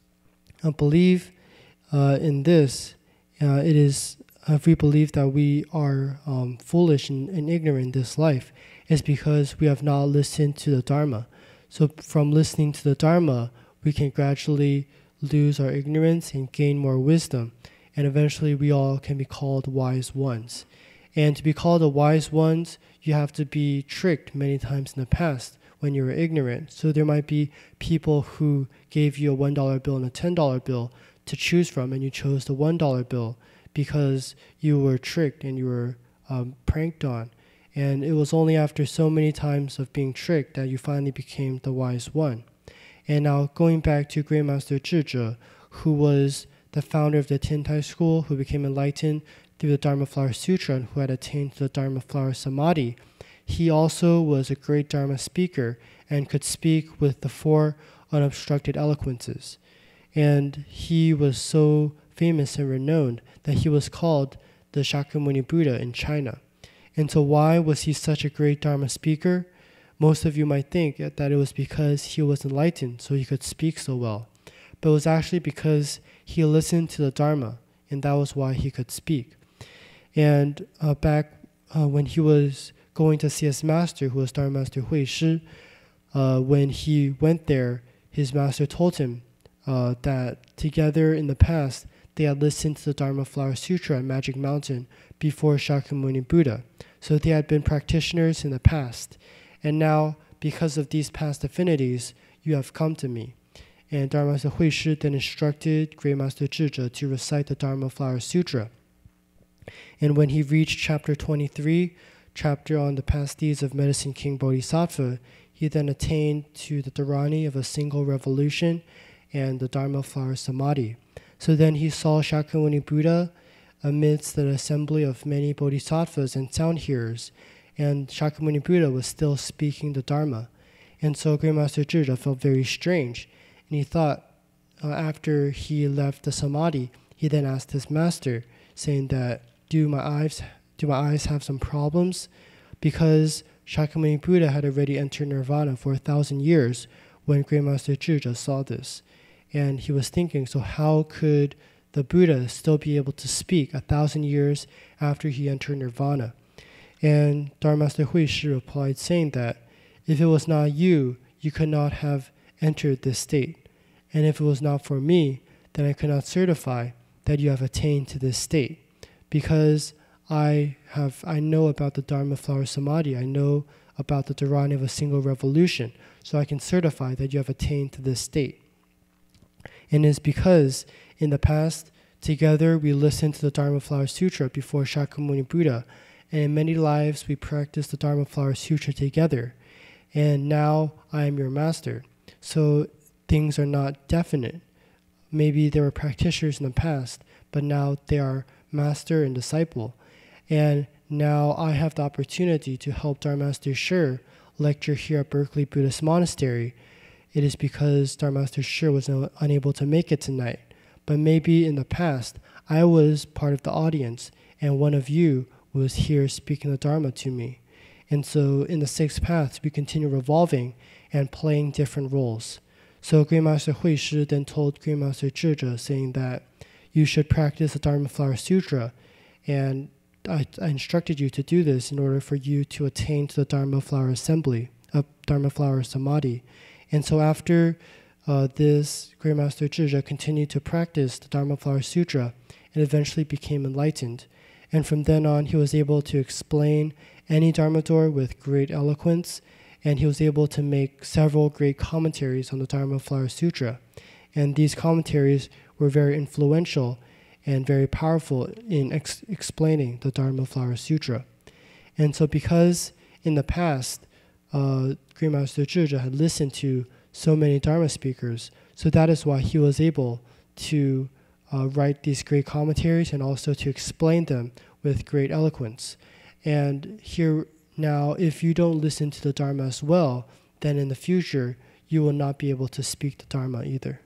Speaker 2: Uh, believe uh, in this, uh, it is, if we believe that we are um, foolish and, and ignorant in this life, it's because we have not listened to the Dharma. So from listening to the Dharma, we can gradually lose our ignorance and gain more wisdom. and eventually we all can be called wise ones. And to be called the wise ones, you have to be tricked many times in the past when you were ignorant. So there might be people who gave you a one dollar bill and a ten dollar bill to choose from, and you chose the one dollar bill because you were tricked and you were um, pranked on. And it was only after so many times of being tricked that you finally became the wise one. And now going back to Great Master Zhi, who was the founder of the Tiantai school, who became enlightened through the Dharma Flower Sutra and who had attained to the Dharma Flower Samadhi, he also was a great Dharma speaker and could speak with the four unobstructed eloquences. And he was so famous and renowned that he was called the Shakyamuni Buddha in China. And so why was he such a great Dharma speaker? Most of you might think that it was because he was enlightened, so he could speak so well. But it was actually because he listened to the Dharma, and that was why he could speak. And uh, back uh, when he was going to see his master, who was Dharma Master Hui Shi, uh, when he went there, his master told him uh, that together in the past, they had listened to the Dharma Flower Sutra at Magic Mountain before Shakyamuni Buddha. So they had been practitioners in the past. And now, because of these past affinities, you have come to me. And Dharma Master Hui Shi then instructed Great Master Zhi to recite the Dharma Flower Sutra. And when he reached chapter twenty-three, chapter on the past deeds of Medicine King Bodhisattva, he then attained to the dharani of a single revolution and the Dharma Flower Samadhi. So then he saw Shakyamuni Buddha amidst the assembly of many bodhisattvas and sound hearers, and Shakyamuni Buddha was still speaking the Dharma. And so Great Master Zhi felt very strange, and he thought, uh, after he left the Samadhi, he then asked his master, saying that, do my eyes, do my eyes have some problems? Because Shakyamuni Buddha had already entered nirvana for a thousand years when Great Master Zhi saw this. And he was thinking, so how could the Buddha still be able to speak a thousand years after he entered nirvana? And Dharma Master Hui Shi replied, saying that if it was not you, you could not have entered this state. And if it was not for me, then I could not certify that you have attained to this state. Because I have, I know about the Dharma Flower Samadhi, I know about the dharani of a single revolution, so I can certify that you have attained to this state. And it is because in the past, together we listened to the Dharma Flower Sutra before Shakyamuni Buddha, and in many lives we practiced the Dharma Flower Sutra together. And now I am your master. So things are not definite. Maybe there were practitioners in the past, but now they are master and disciple. And now I have the opportunity to help Dharma Master Shr lecture here at Berkeley Buddhist Monastery. It is because Dharma Master Shr was no, unable to make it tonight. But maybe in the past, I was part of the audience, and one of you was here speaking the Dharma to me. And so in the six paths, we continue revolving and playing different roles. So Great Master Hui Shi then told Great Master Zhi, saying that you should practice the Dharma Flower Sutra, and I, I instructed you to do this in order for you to attain to the Dharma Flower Assembly, uh, Dharma Flower Samadhi. And so after uh, this, Great Master Zhi continued to practice the Dharma Flower Sutra and eventually became enlightened. And from then on, he was able to explain any Dharma door with great eloquence, and he was able to make several great commentaries on the Dharma Flower Sutra. And these commentaries were very influential and very powerful in ex explaining the Dharma Flower Sutra. And so because in the past, uh, Great Master Zhi had listened to so many Dharma speakers, so that is why he was able to uh, write these great commentaries and also to explain them with great eloquence. And here now, if you don't listen to the Dharma as well, then in the future, you will not be able to speak the Dharma either.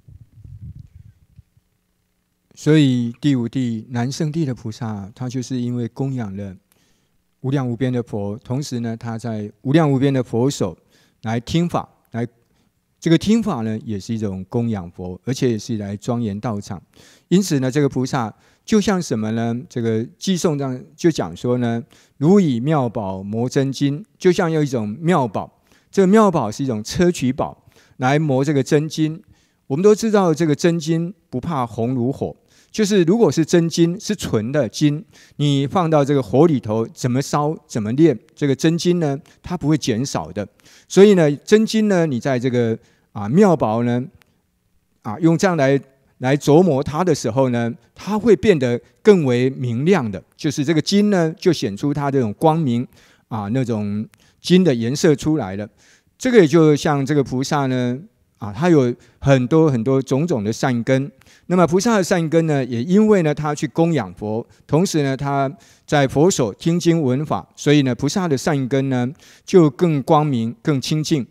Speaker 1: 所以第五地南圣地的菩萨，他就是因为供养了无量无边的佛，同时呢，他在无量无边的佛手来听法，来这个听法呢，也是一种供养佛，而且也是来庄严道场。因此呢，这个菩萨就像什么呢？这个偈颂上就讲说呢，如以妙宝磨真金，就像有一种妙宝，这个妙宝是一种砗磲宝，来磨这个真金。我们都知道，这个真金不怕红如火。 就是如果是真金，是纯的金，你放到这个火里头，怎么烧怎么炼，这个真金呢，它不会减少的。所以呢，真金呢，你在这个啊妙宝呢，啊用这样来来琢磨它的时候呢，它会变得更为明亮的，就是这个金呢，就显出它这种光明啊，那种金的颜色出来了。这个也就像这个菩萨呢，啊，他有很多很多种种的善根。那么菩萨的善根呢，也因为呢，他去供养佛，同时呢，他在佛所听经闻法，所以呢，菩萨的善根呢，就更光明、更清净。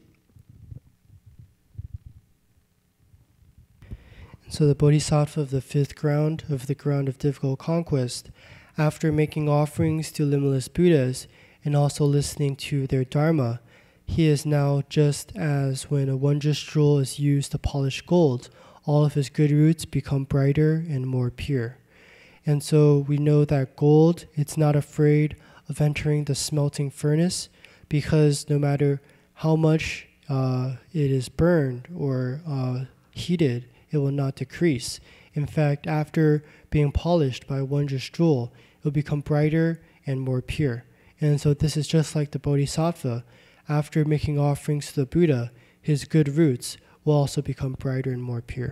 Speaker 2: So the Bodhisattva of the fifth ground, of the ground of difficult conquest, after making offerings to limitless Buddhas and also listening to their Dharma, he is now just as when a wondrous jewel is used to polish gold, all of his good roots become brighter and more pure. And so we know that gold, it's not afraid of entering the smelting furnace, because no matter how much uh, it is burned or uh, heated, it will not decrease. In fact, after being polished by a wondrous jewel, it will become brighter and more pure. And so this is just like the Bodhisattva. After making offerings to the Buddha, his good roots will also become brighter and more pure.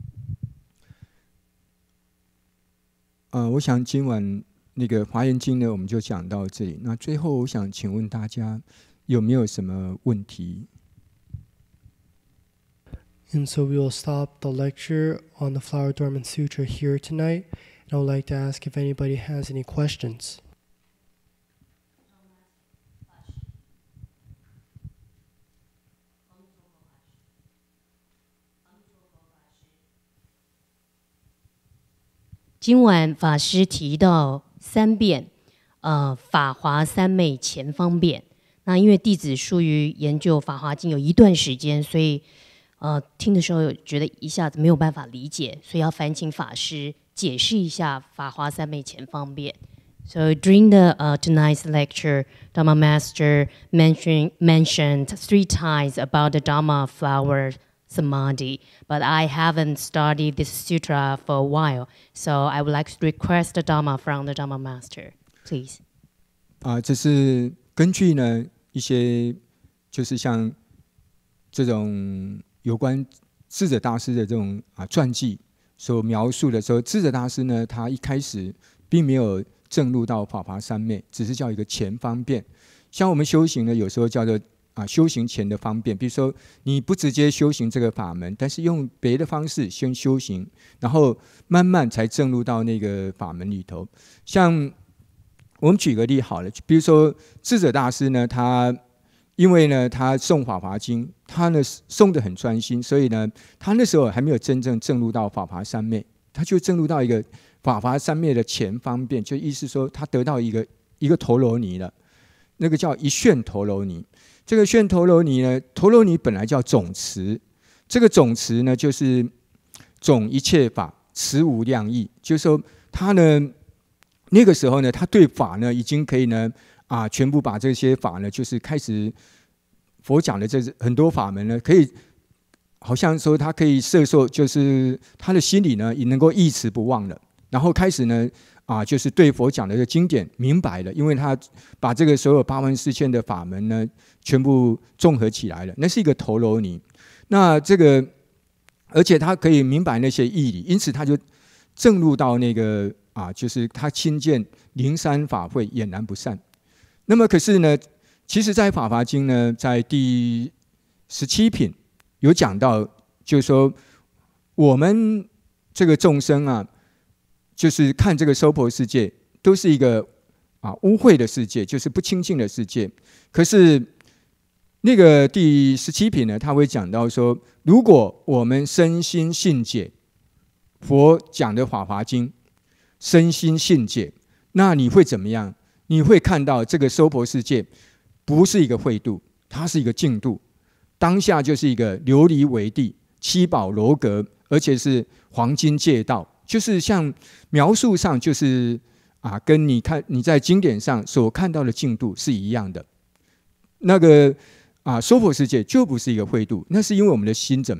Speaker 1: 呃，我想今晚那个华严经呢，我们就讲到这里。那最后，我想请问大家有没有什么问题？
Speaker 2: And so we will stop the lecture on the Flower Dormant Sutra here tonight. And I would like to ask if anybody has any questions.
Speaker 3: “今晚法师提到三遍，呃，法华三昧前方便。那因为弟子疏于研究《法华经》有一段时间，所以呃听的时候觉得一下子没有办法理解，所以要烦请法师解释一下法华三昧前方便。So during the uh, tonight's lecture, Dharma Master mentioned mentioned three times about the Dharma flower samadhi, but I haven't studied this sutra for a while, so I would like to request the Dharma from the Dharma Master, please.
Speaker 1: 啊，这是根据呢一些就是像这种有关智者大师的这种啊传记所描述的时候，智者大师呢，他一开始并没有证入到法华三昧，只是叫一个前方便。像我们修行呢，有时候叫做啊修行前的方便，比如说你不直接修行这个法门，但是用别的方式先修行，然后慢慢才证入到那个法门里头。像我们举个例好了，比如说智者大师呢，他因为呢他诵法华经，他呢诵得很专心，所以呢他那时候还没有真正证入到法华三昧，他就证入到一个法华三昧的前方便，就意思说他得到一个一个陀罗尼了，那个叫一旋陀罗尼。这个旋陀罗尼呢，陀罗尼本来叫总持，这个总持呢就是总一切法，持无量义，就是说他呢那个时候呢，他对法呢已经可以呢啊全部把这些法呢，就是开始佛讲的这很多法门呢，可以好像说他可以摄受，就是他的心里呢也能够一持不忘了，然后开始呢。啊，就是对佛讲的这个经典明白了，因为他把这个所有八万四千的法门呢，全部综合起来了，那是一个陀罗尼。那这个，而且他可以明白那些义理，因此他就证入到那个啊，就是他亲见灵山法会，俨然不散。那么可是呢，其实，在《法华经》呢，在第十七品有讲到，就是说我们这个众生啊。就是看这个娑婆世界，都是一个啊污秽的世界，就是不清净的世界。可是那个第十七品呢，他会讲到说，如果我们身心信解佛讲的《法华经》，身心信解，那你会怎么样？你会看到这个娑婆世界不是一个秽度，它是一个净度，当下就是一个琉璃为地，七宝楼阁，而且是黄金界道。就是像描述上，就是啊，跟你看你在经典上所看到的净度是一样的。那个啊，娑婆世界就不是一个秽度，那是因为我们的心怎么样？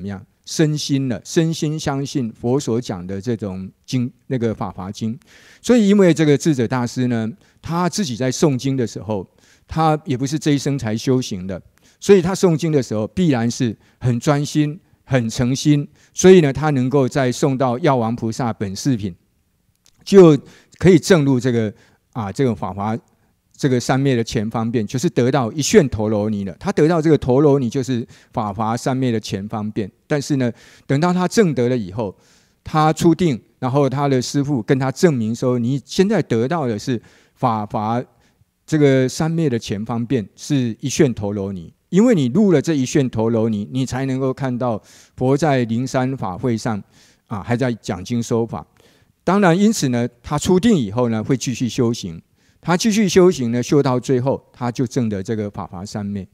Speaker 1: 身心了，身心相信佛所讲的这种经，那个法华经。所以因为这个智者大师呢，他自己在诵经的时候，他也不是这一生才修行的，所以他诵经的时候必然是很专心、很诚心，所以呢，他能够在诵到药王菩萨本事品，就可以证入这个啊这个法华这个三昧的前方便，就是得到一旋陀罗尼了。他得到这个陀罗尼就是法华三昧的前方便，但是呢，等到他证得了以后，他出定，然后他的师父跟他证明说，你现在得到的是法华这个三昧的前方便，是一旋陀罗尼。因为你入了这一旋陀罗尼，你才能够看到佛在灵山法会上啊，还在讲经说法。当然，因此呢，他出定以后呢，会继续修行。他继续修行呢，修到最后，他就证得这个法华三昧。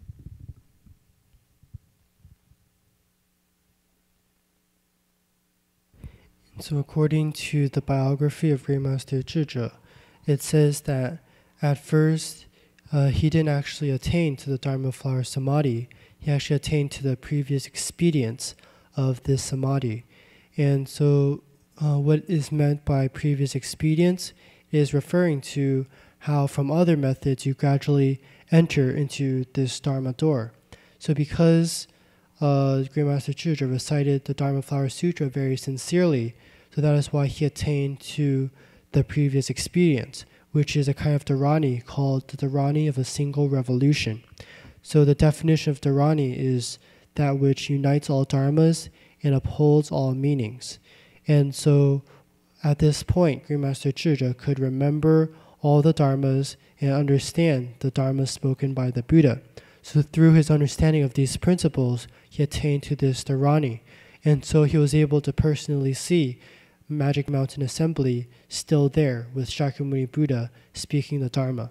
Speaker 2: So according to the biography of Great Master Zhizhe, it says that at first uh, he didn't actually attain to the Dharma flower samadhi. He actually attained to the previous expedience of this samadhi. And so uh, what is meant by previous expedience is referring to how from other methods you gradually enter into this Dharma door. So because uh, Great Master Zhizhe recited the Dharma Flower Sutra very sincerely, so that is why he attained to the previous experience, which is a kind of dharani called the dharani of a single revolution. So the definition of dharani is that which unites all dharmas and upholds all meanings. And so at this point, Great Master Zhizhe could remember all the dharmas and understand the dharma spoken by the Buddha. So through his understanding of these principles, he attained to this dharani. And so he was able to personally see Magic Mountain Assembly still there with Shakyamuni Buddha speaking the Dharma.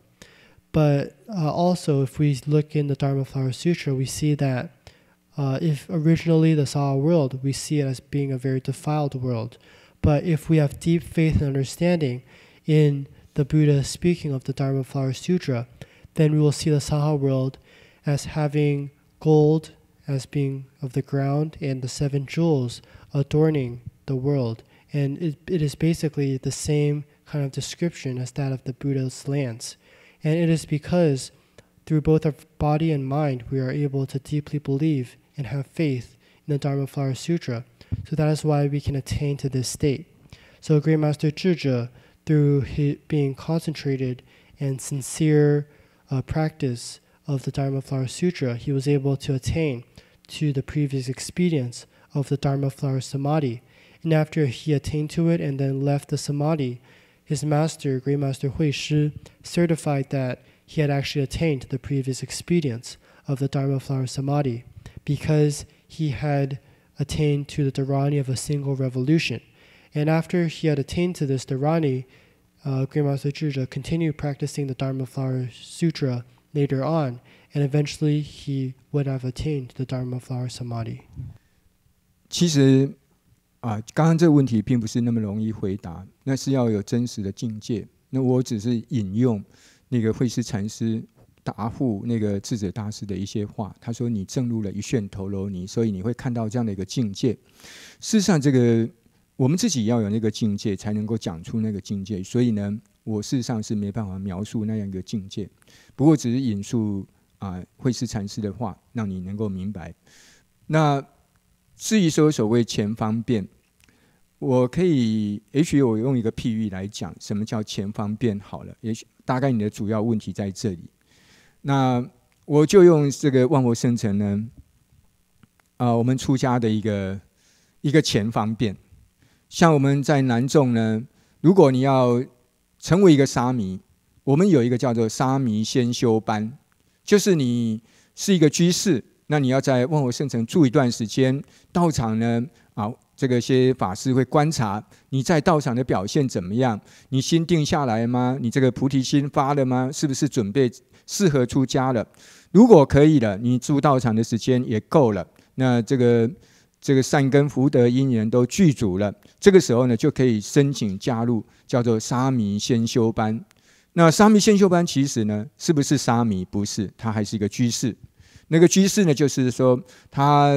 Speaker 2: But uh, also, if we look in the Dharma Flower Sutra, we see that uh, if originally the Saha world, we see it as being a very defiled world. But if we have deep faith and understanding in the Buddha speaking of the Dharma Flower Sutra, then we will see the Saha world as having gold as being of the ground and the seven jewels adorning the world. And it, it is basically the same kind of description as that of the Buddha's lands. And it is because through both our body and mind, we are able to deeply believe and have faith in the Dharma Flower Sutra. So that is why we can attain to this state. So Great Master Zhizhe, through his being concentrated and sincere uh, practice of the Dharma Flower Sutra, he was able to attain to the previous experience of the Dharma Flower Samadhi. And after he attained to it and then left the Samadhi, his master, Great Master Hui Shi, certified that he had actually attained to the previous experience of the Dharma Flower Samadhi because he had attained to the dharani of a single revolution. And after he had attained to this dharani, uh, Great Master Zhizhe continued practicing the Dharma Flower Sutra later on, and eventually he would have attained the Dharma Flower Samadhi.
Speaker 1: 其实啊，刚刚这个问题并不是那么容易回答，那是要有真实的境界。那我只是引用那个慧思禅师答复那个智者大师的一些话，他说：“你证入了一旋陀罗尼，所以你会看到这样的一个境界。”事实上，这个我们自己要有那个境界，才能够讲出那个境界。所以呢，我事实上是没办法描述那样一个境界。不过，只是引述啊慧思禅师的话，让你能够明白。那至于说所谓前方便，我可以，也许我用一个譬喻来讲，什么叫前方便好了。也许大概你的主要问题在这里。那我就用这个万佛圣城呢，啊、呃，我们出家的一个一个前方便。像我们在南众呢，如果你要成为一个沙弥，我们有一个叫做沙弥先修班，就是你是一个居士。那你要在万佛圣城住一段时间，道场呢，啊，这个些法师会观察你在道场的表现怎么样，你心定下来吗？你这个菩提心发了吗？是不是准备适合出家了？如果可以了，你住道场的时间也够了，那这个这个善根福德因缘都具足了，这个时候呢，就可以申请加入叫做沙弥先修班。那沙弥先修班其实呢，是不是沙弥？不是，他还是一个居士。那个居士呢，就是说他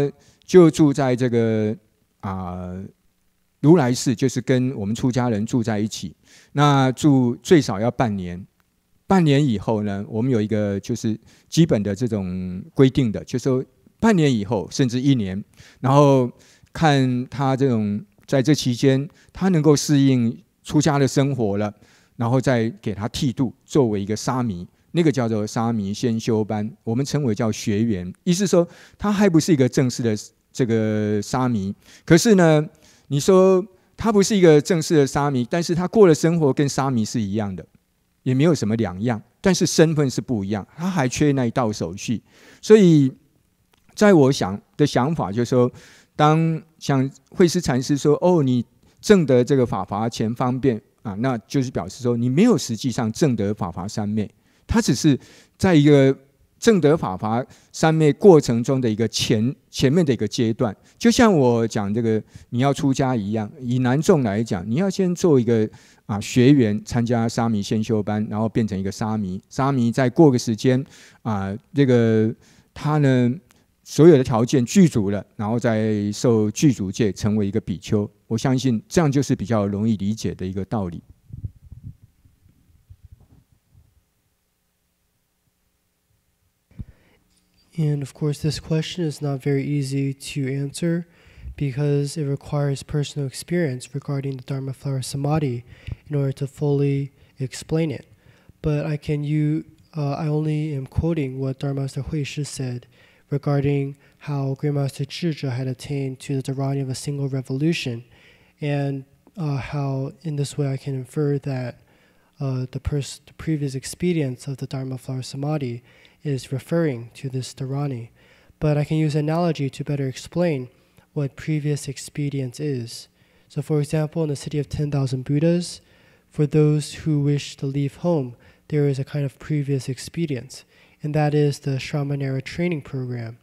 Speaker 1: 就住在这个啊、呃、如来寺，就是跟我们出家人住在一起。那住最少要半年，半年以后呢，我们有一个就是基本的这种规定的，就是说半年以后甚至一年，然后看他这种在这期间他能够适应出家的生活了，然后再给他剃度，作为一个沙弥。那个叫做沙弥先修班，我们称为叫学员，意思说他还不是一个正式的这个沙弥，可是呢，你说他不是一个正式的沙弥，但是他过的生活跟沙弥是一样的，也没有什么两样，但是身份是不一样，他还缺那一道手续。所以在我想的想法就是说，当像慧思禅师说哦，你证得这个法华前方便啊，那就是表示说你没有实际上证得法华三昧，他只是在一个证得法华三昧过程中的一个前前面的一个阶段，就像我讲这个你要出家一样，以男众来讲，你要先做一个啊学员，参加沙弥先修班，然后变成一个沙弥，沙弥再过个时间啊，这个他呢所有的条件具足了，然后再受具足戒，成为一个比丘。我相信这样就是比较容易理解的一个道理。
Speaker 2: And of course, this question is not very easy to answer because it requires personal experience regarding the Dharma flower samadhi in order to fully explain it. But I can you uh, I only am quoting what Dharma Master Hui Shi said regarding how Grandmaster Zhizhe had attained to the Dharani of a single revolution, and uh, how in this way I can infer that uh, the, pers- the previous experience of the Dharma flower samadhi is referring to this Dharani. But I can use an analogy to better explain what previous experience is. So for example, in the city of ten thousand Buddhas, for those who wish to leave home, there is a kind of previous experience, and that is the Shramanera training program.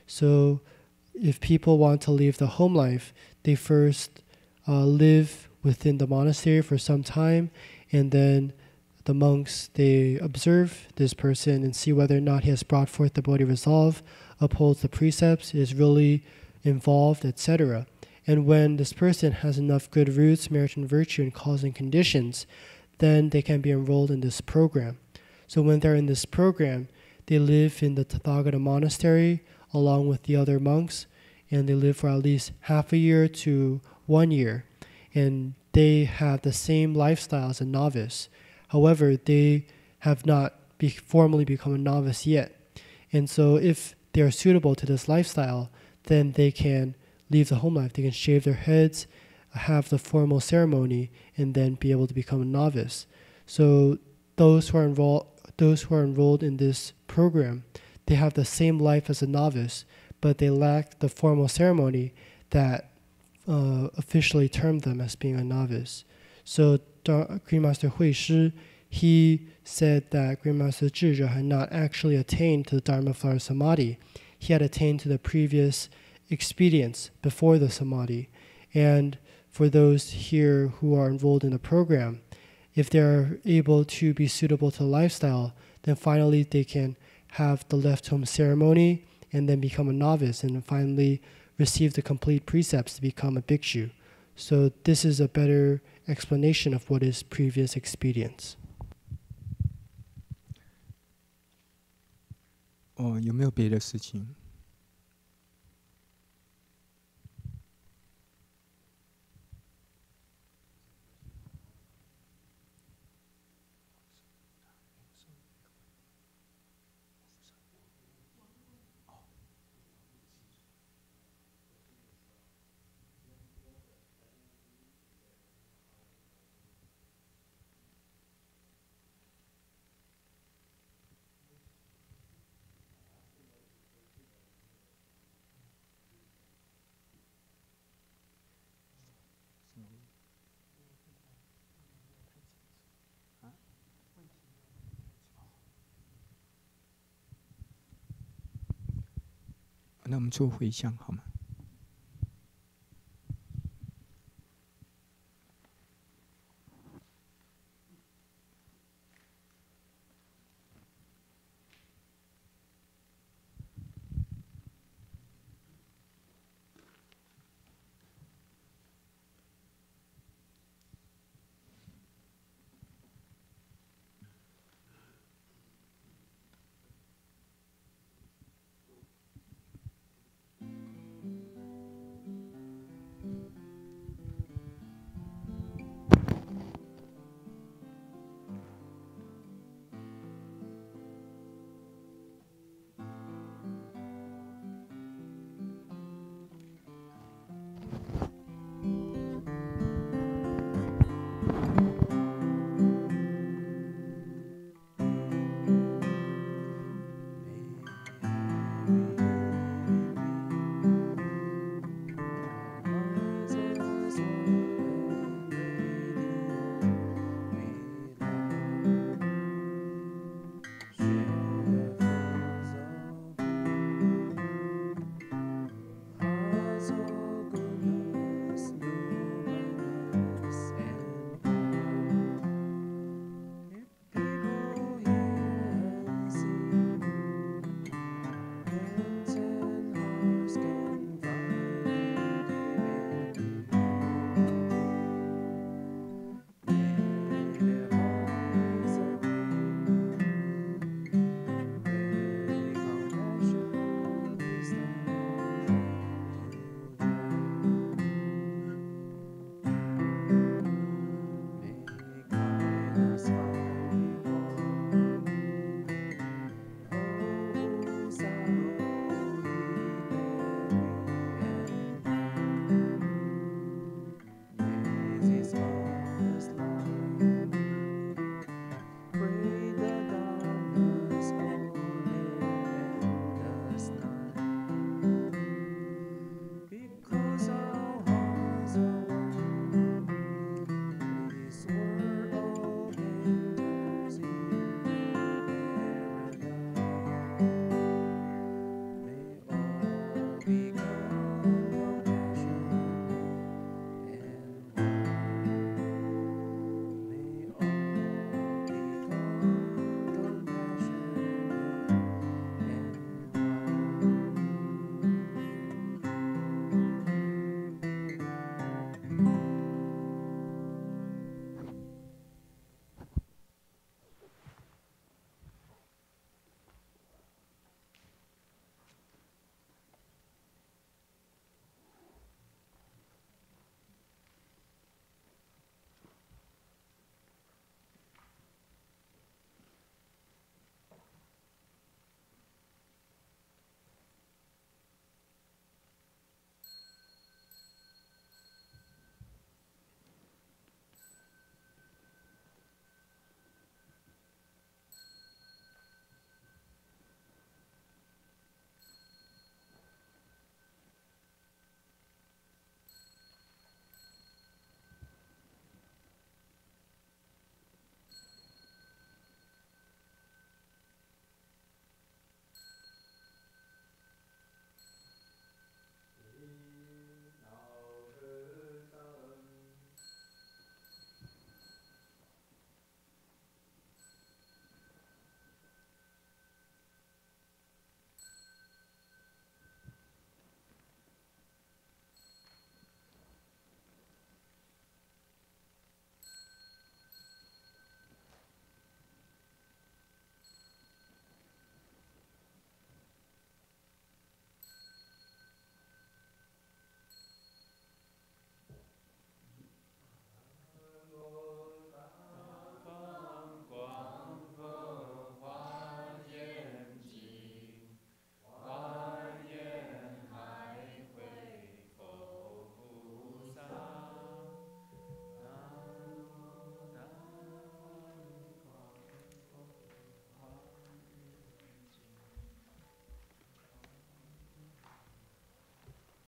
Speaker 2: So if people want to leave the home life, they first uh, live within the monastery for some time, and then the monks, they observe this person and see whether or not he has brought forth the Bodhi resolve, upholds the precepts, is really involved, et cetera. And when this person has enough good roots, merit, and virtue and causing conditions, then they can be enrolled in this program. So when they're in this program, they live in the Tathagata monastery along with the other monks, and they live for at least half a year to one year. And they have the same lifestyle as a novice. However, they have not be formally become a novice yet. And so if they are suitable to this lifestyle, then they can leave the home life. They can shave their heads, have the formal ceremony, and then be able to become a novice. So those who are enrolled, those who are enrolled in this program, they have the same life as a novice, but they lack the formal ceremony that uh, officially termed them as being a novice. So Grandmaster Hui Shi, he said that Grandmaster Zhizhe had not actually attained to the Dharma flower samadhi. He had attained to the previous experience before the samadhi. And for those here who are enrolled in the program, if they're able to be suitable to the lifestyle, then finally they can have the left home ceremony and then become a novice, and then finally receive the complete precepts to become a bhikshu. So this is a better explanation of what is previous experience.
Speaker 1: 哦，有没有别的事情？那我们做回向好吗？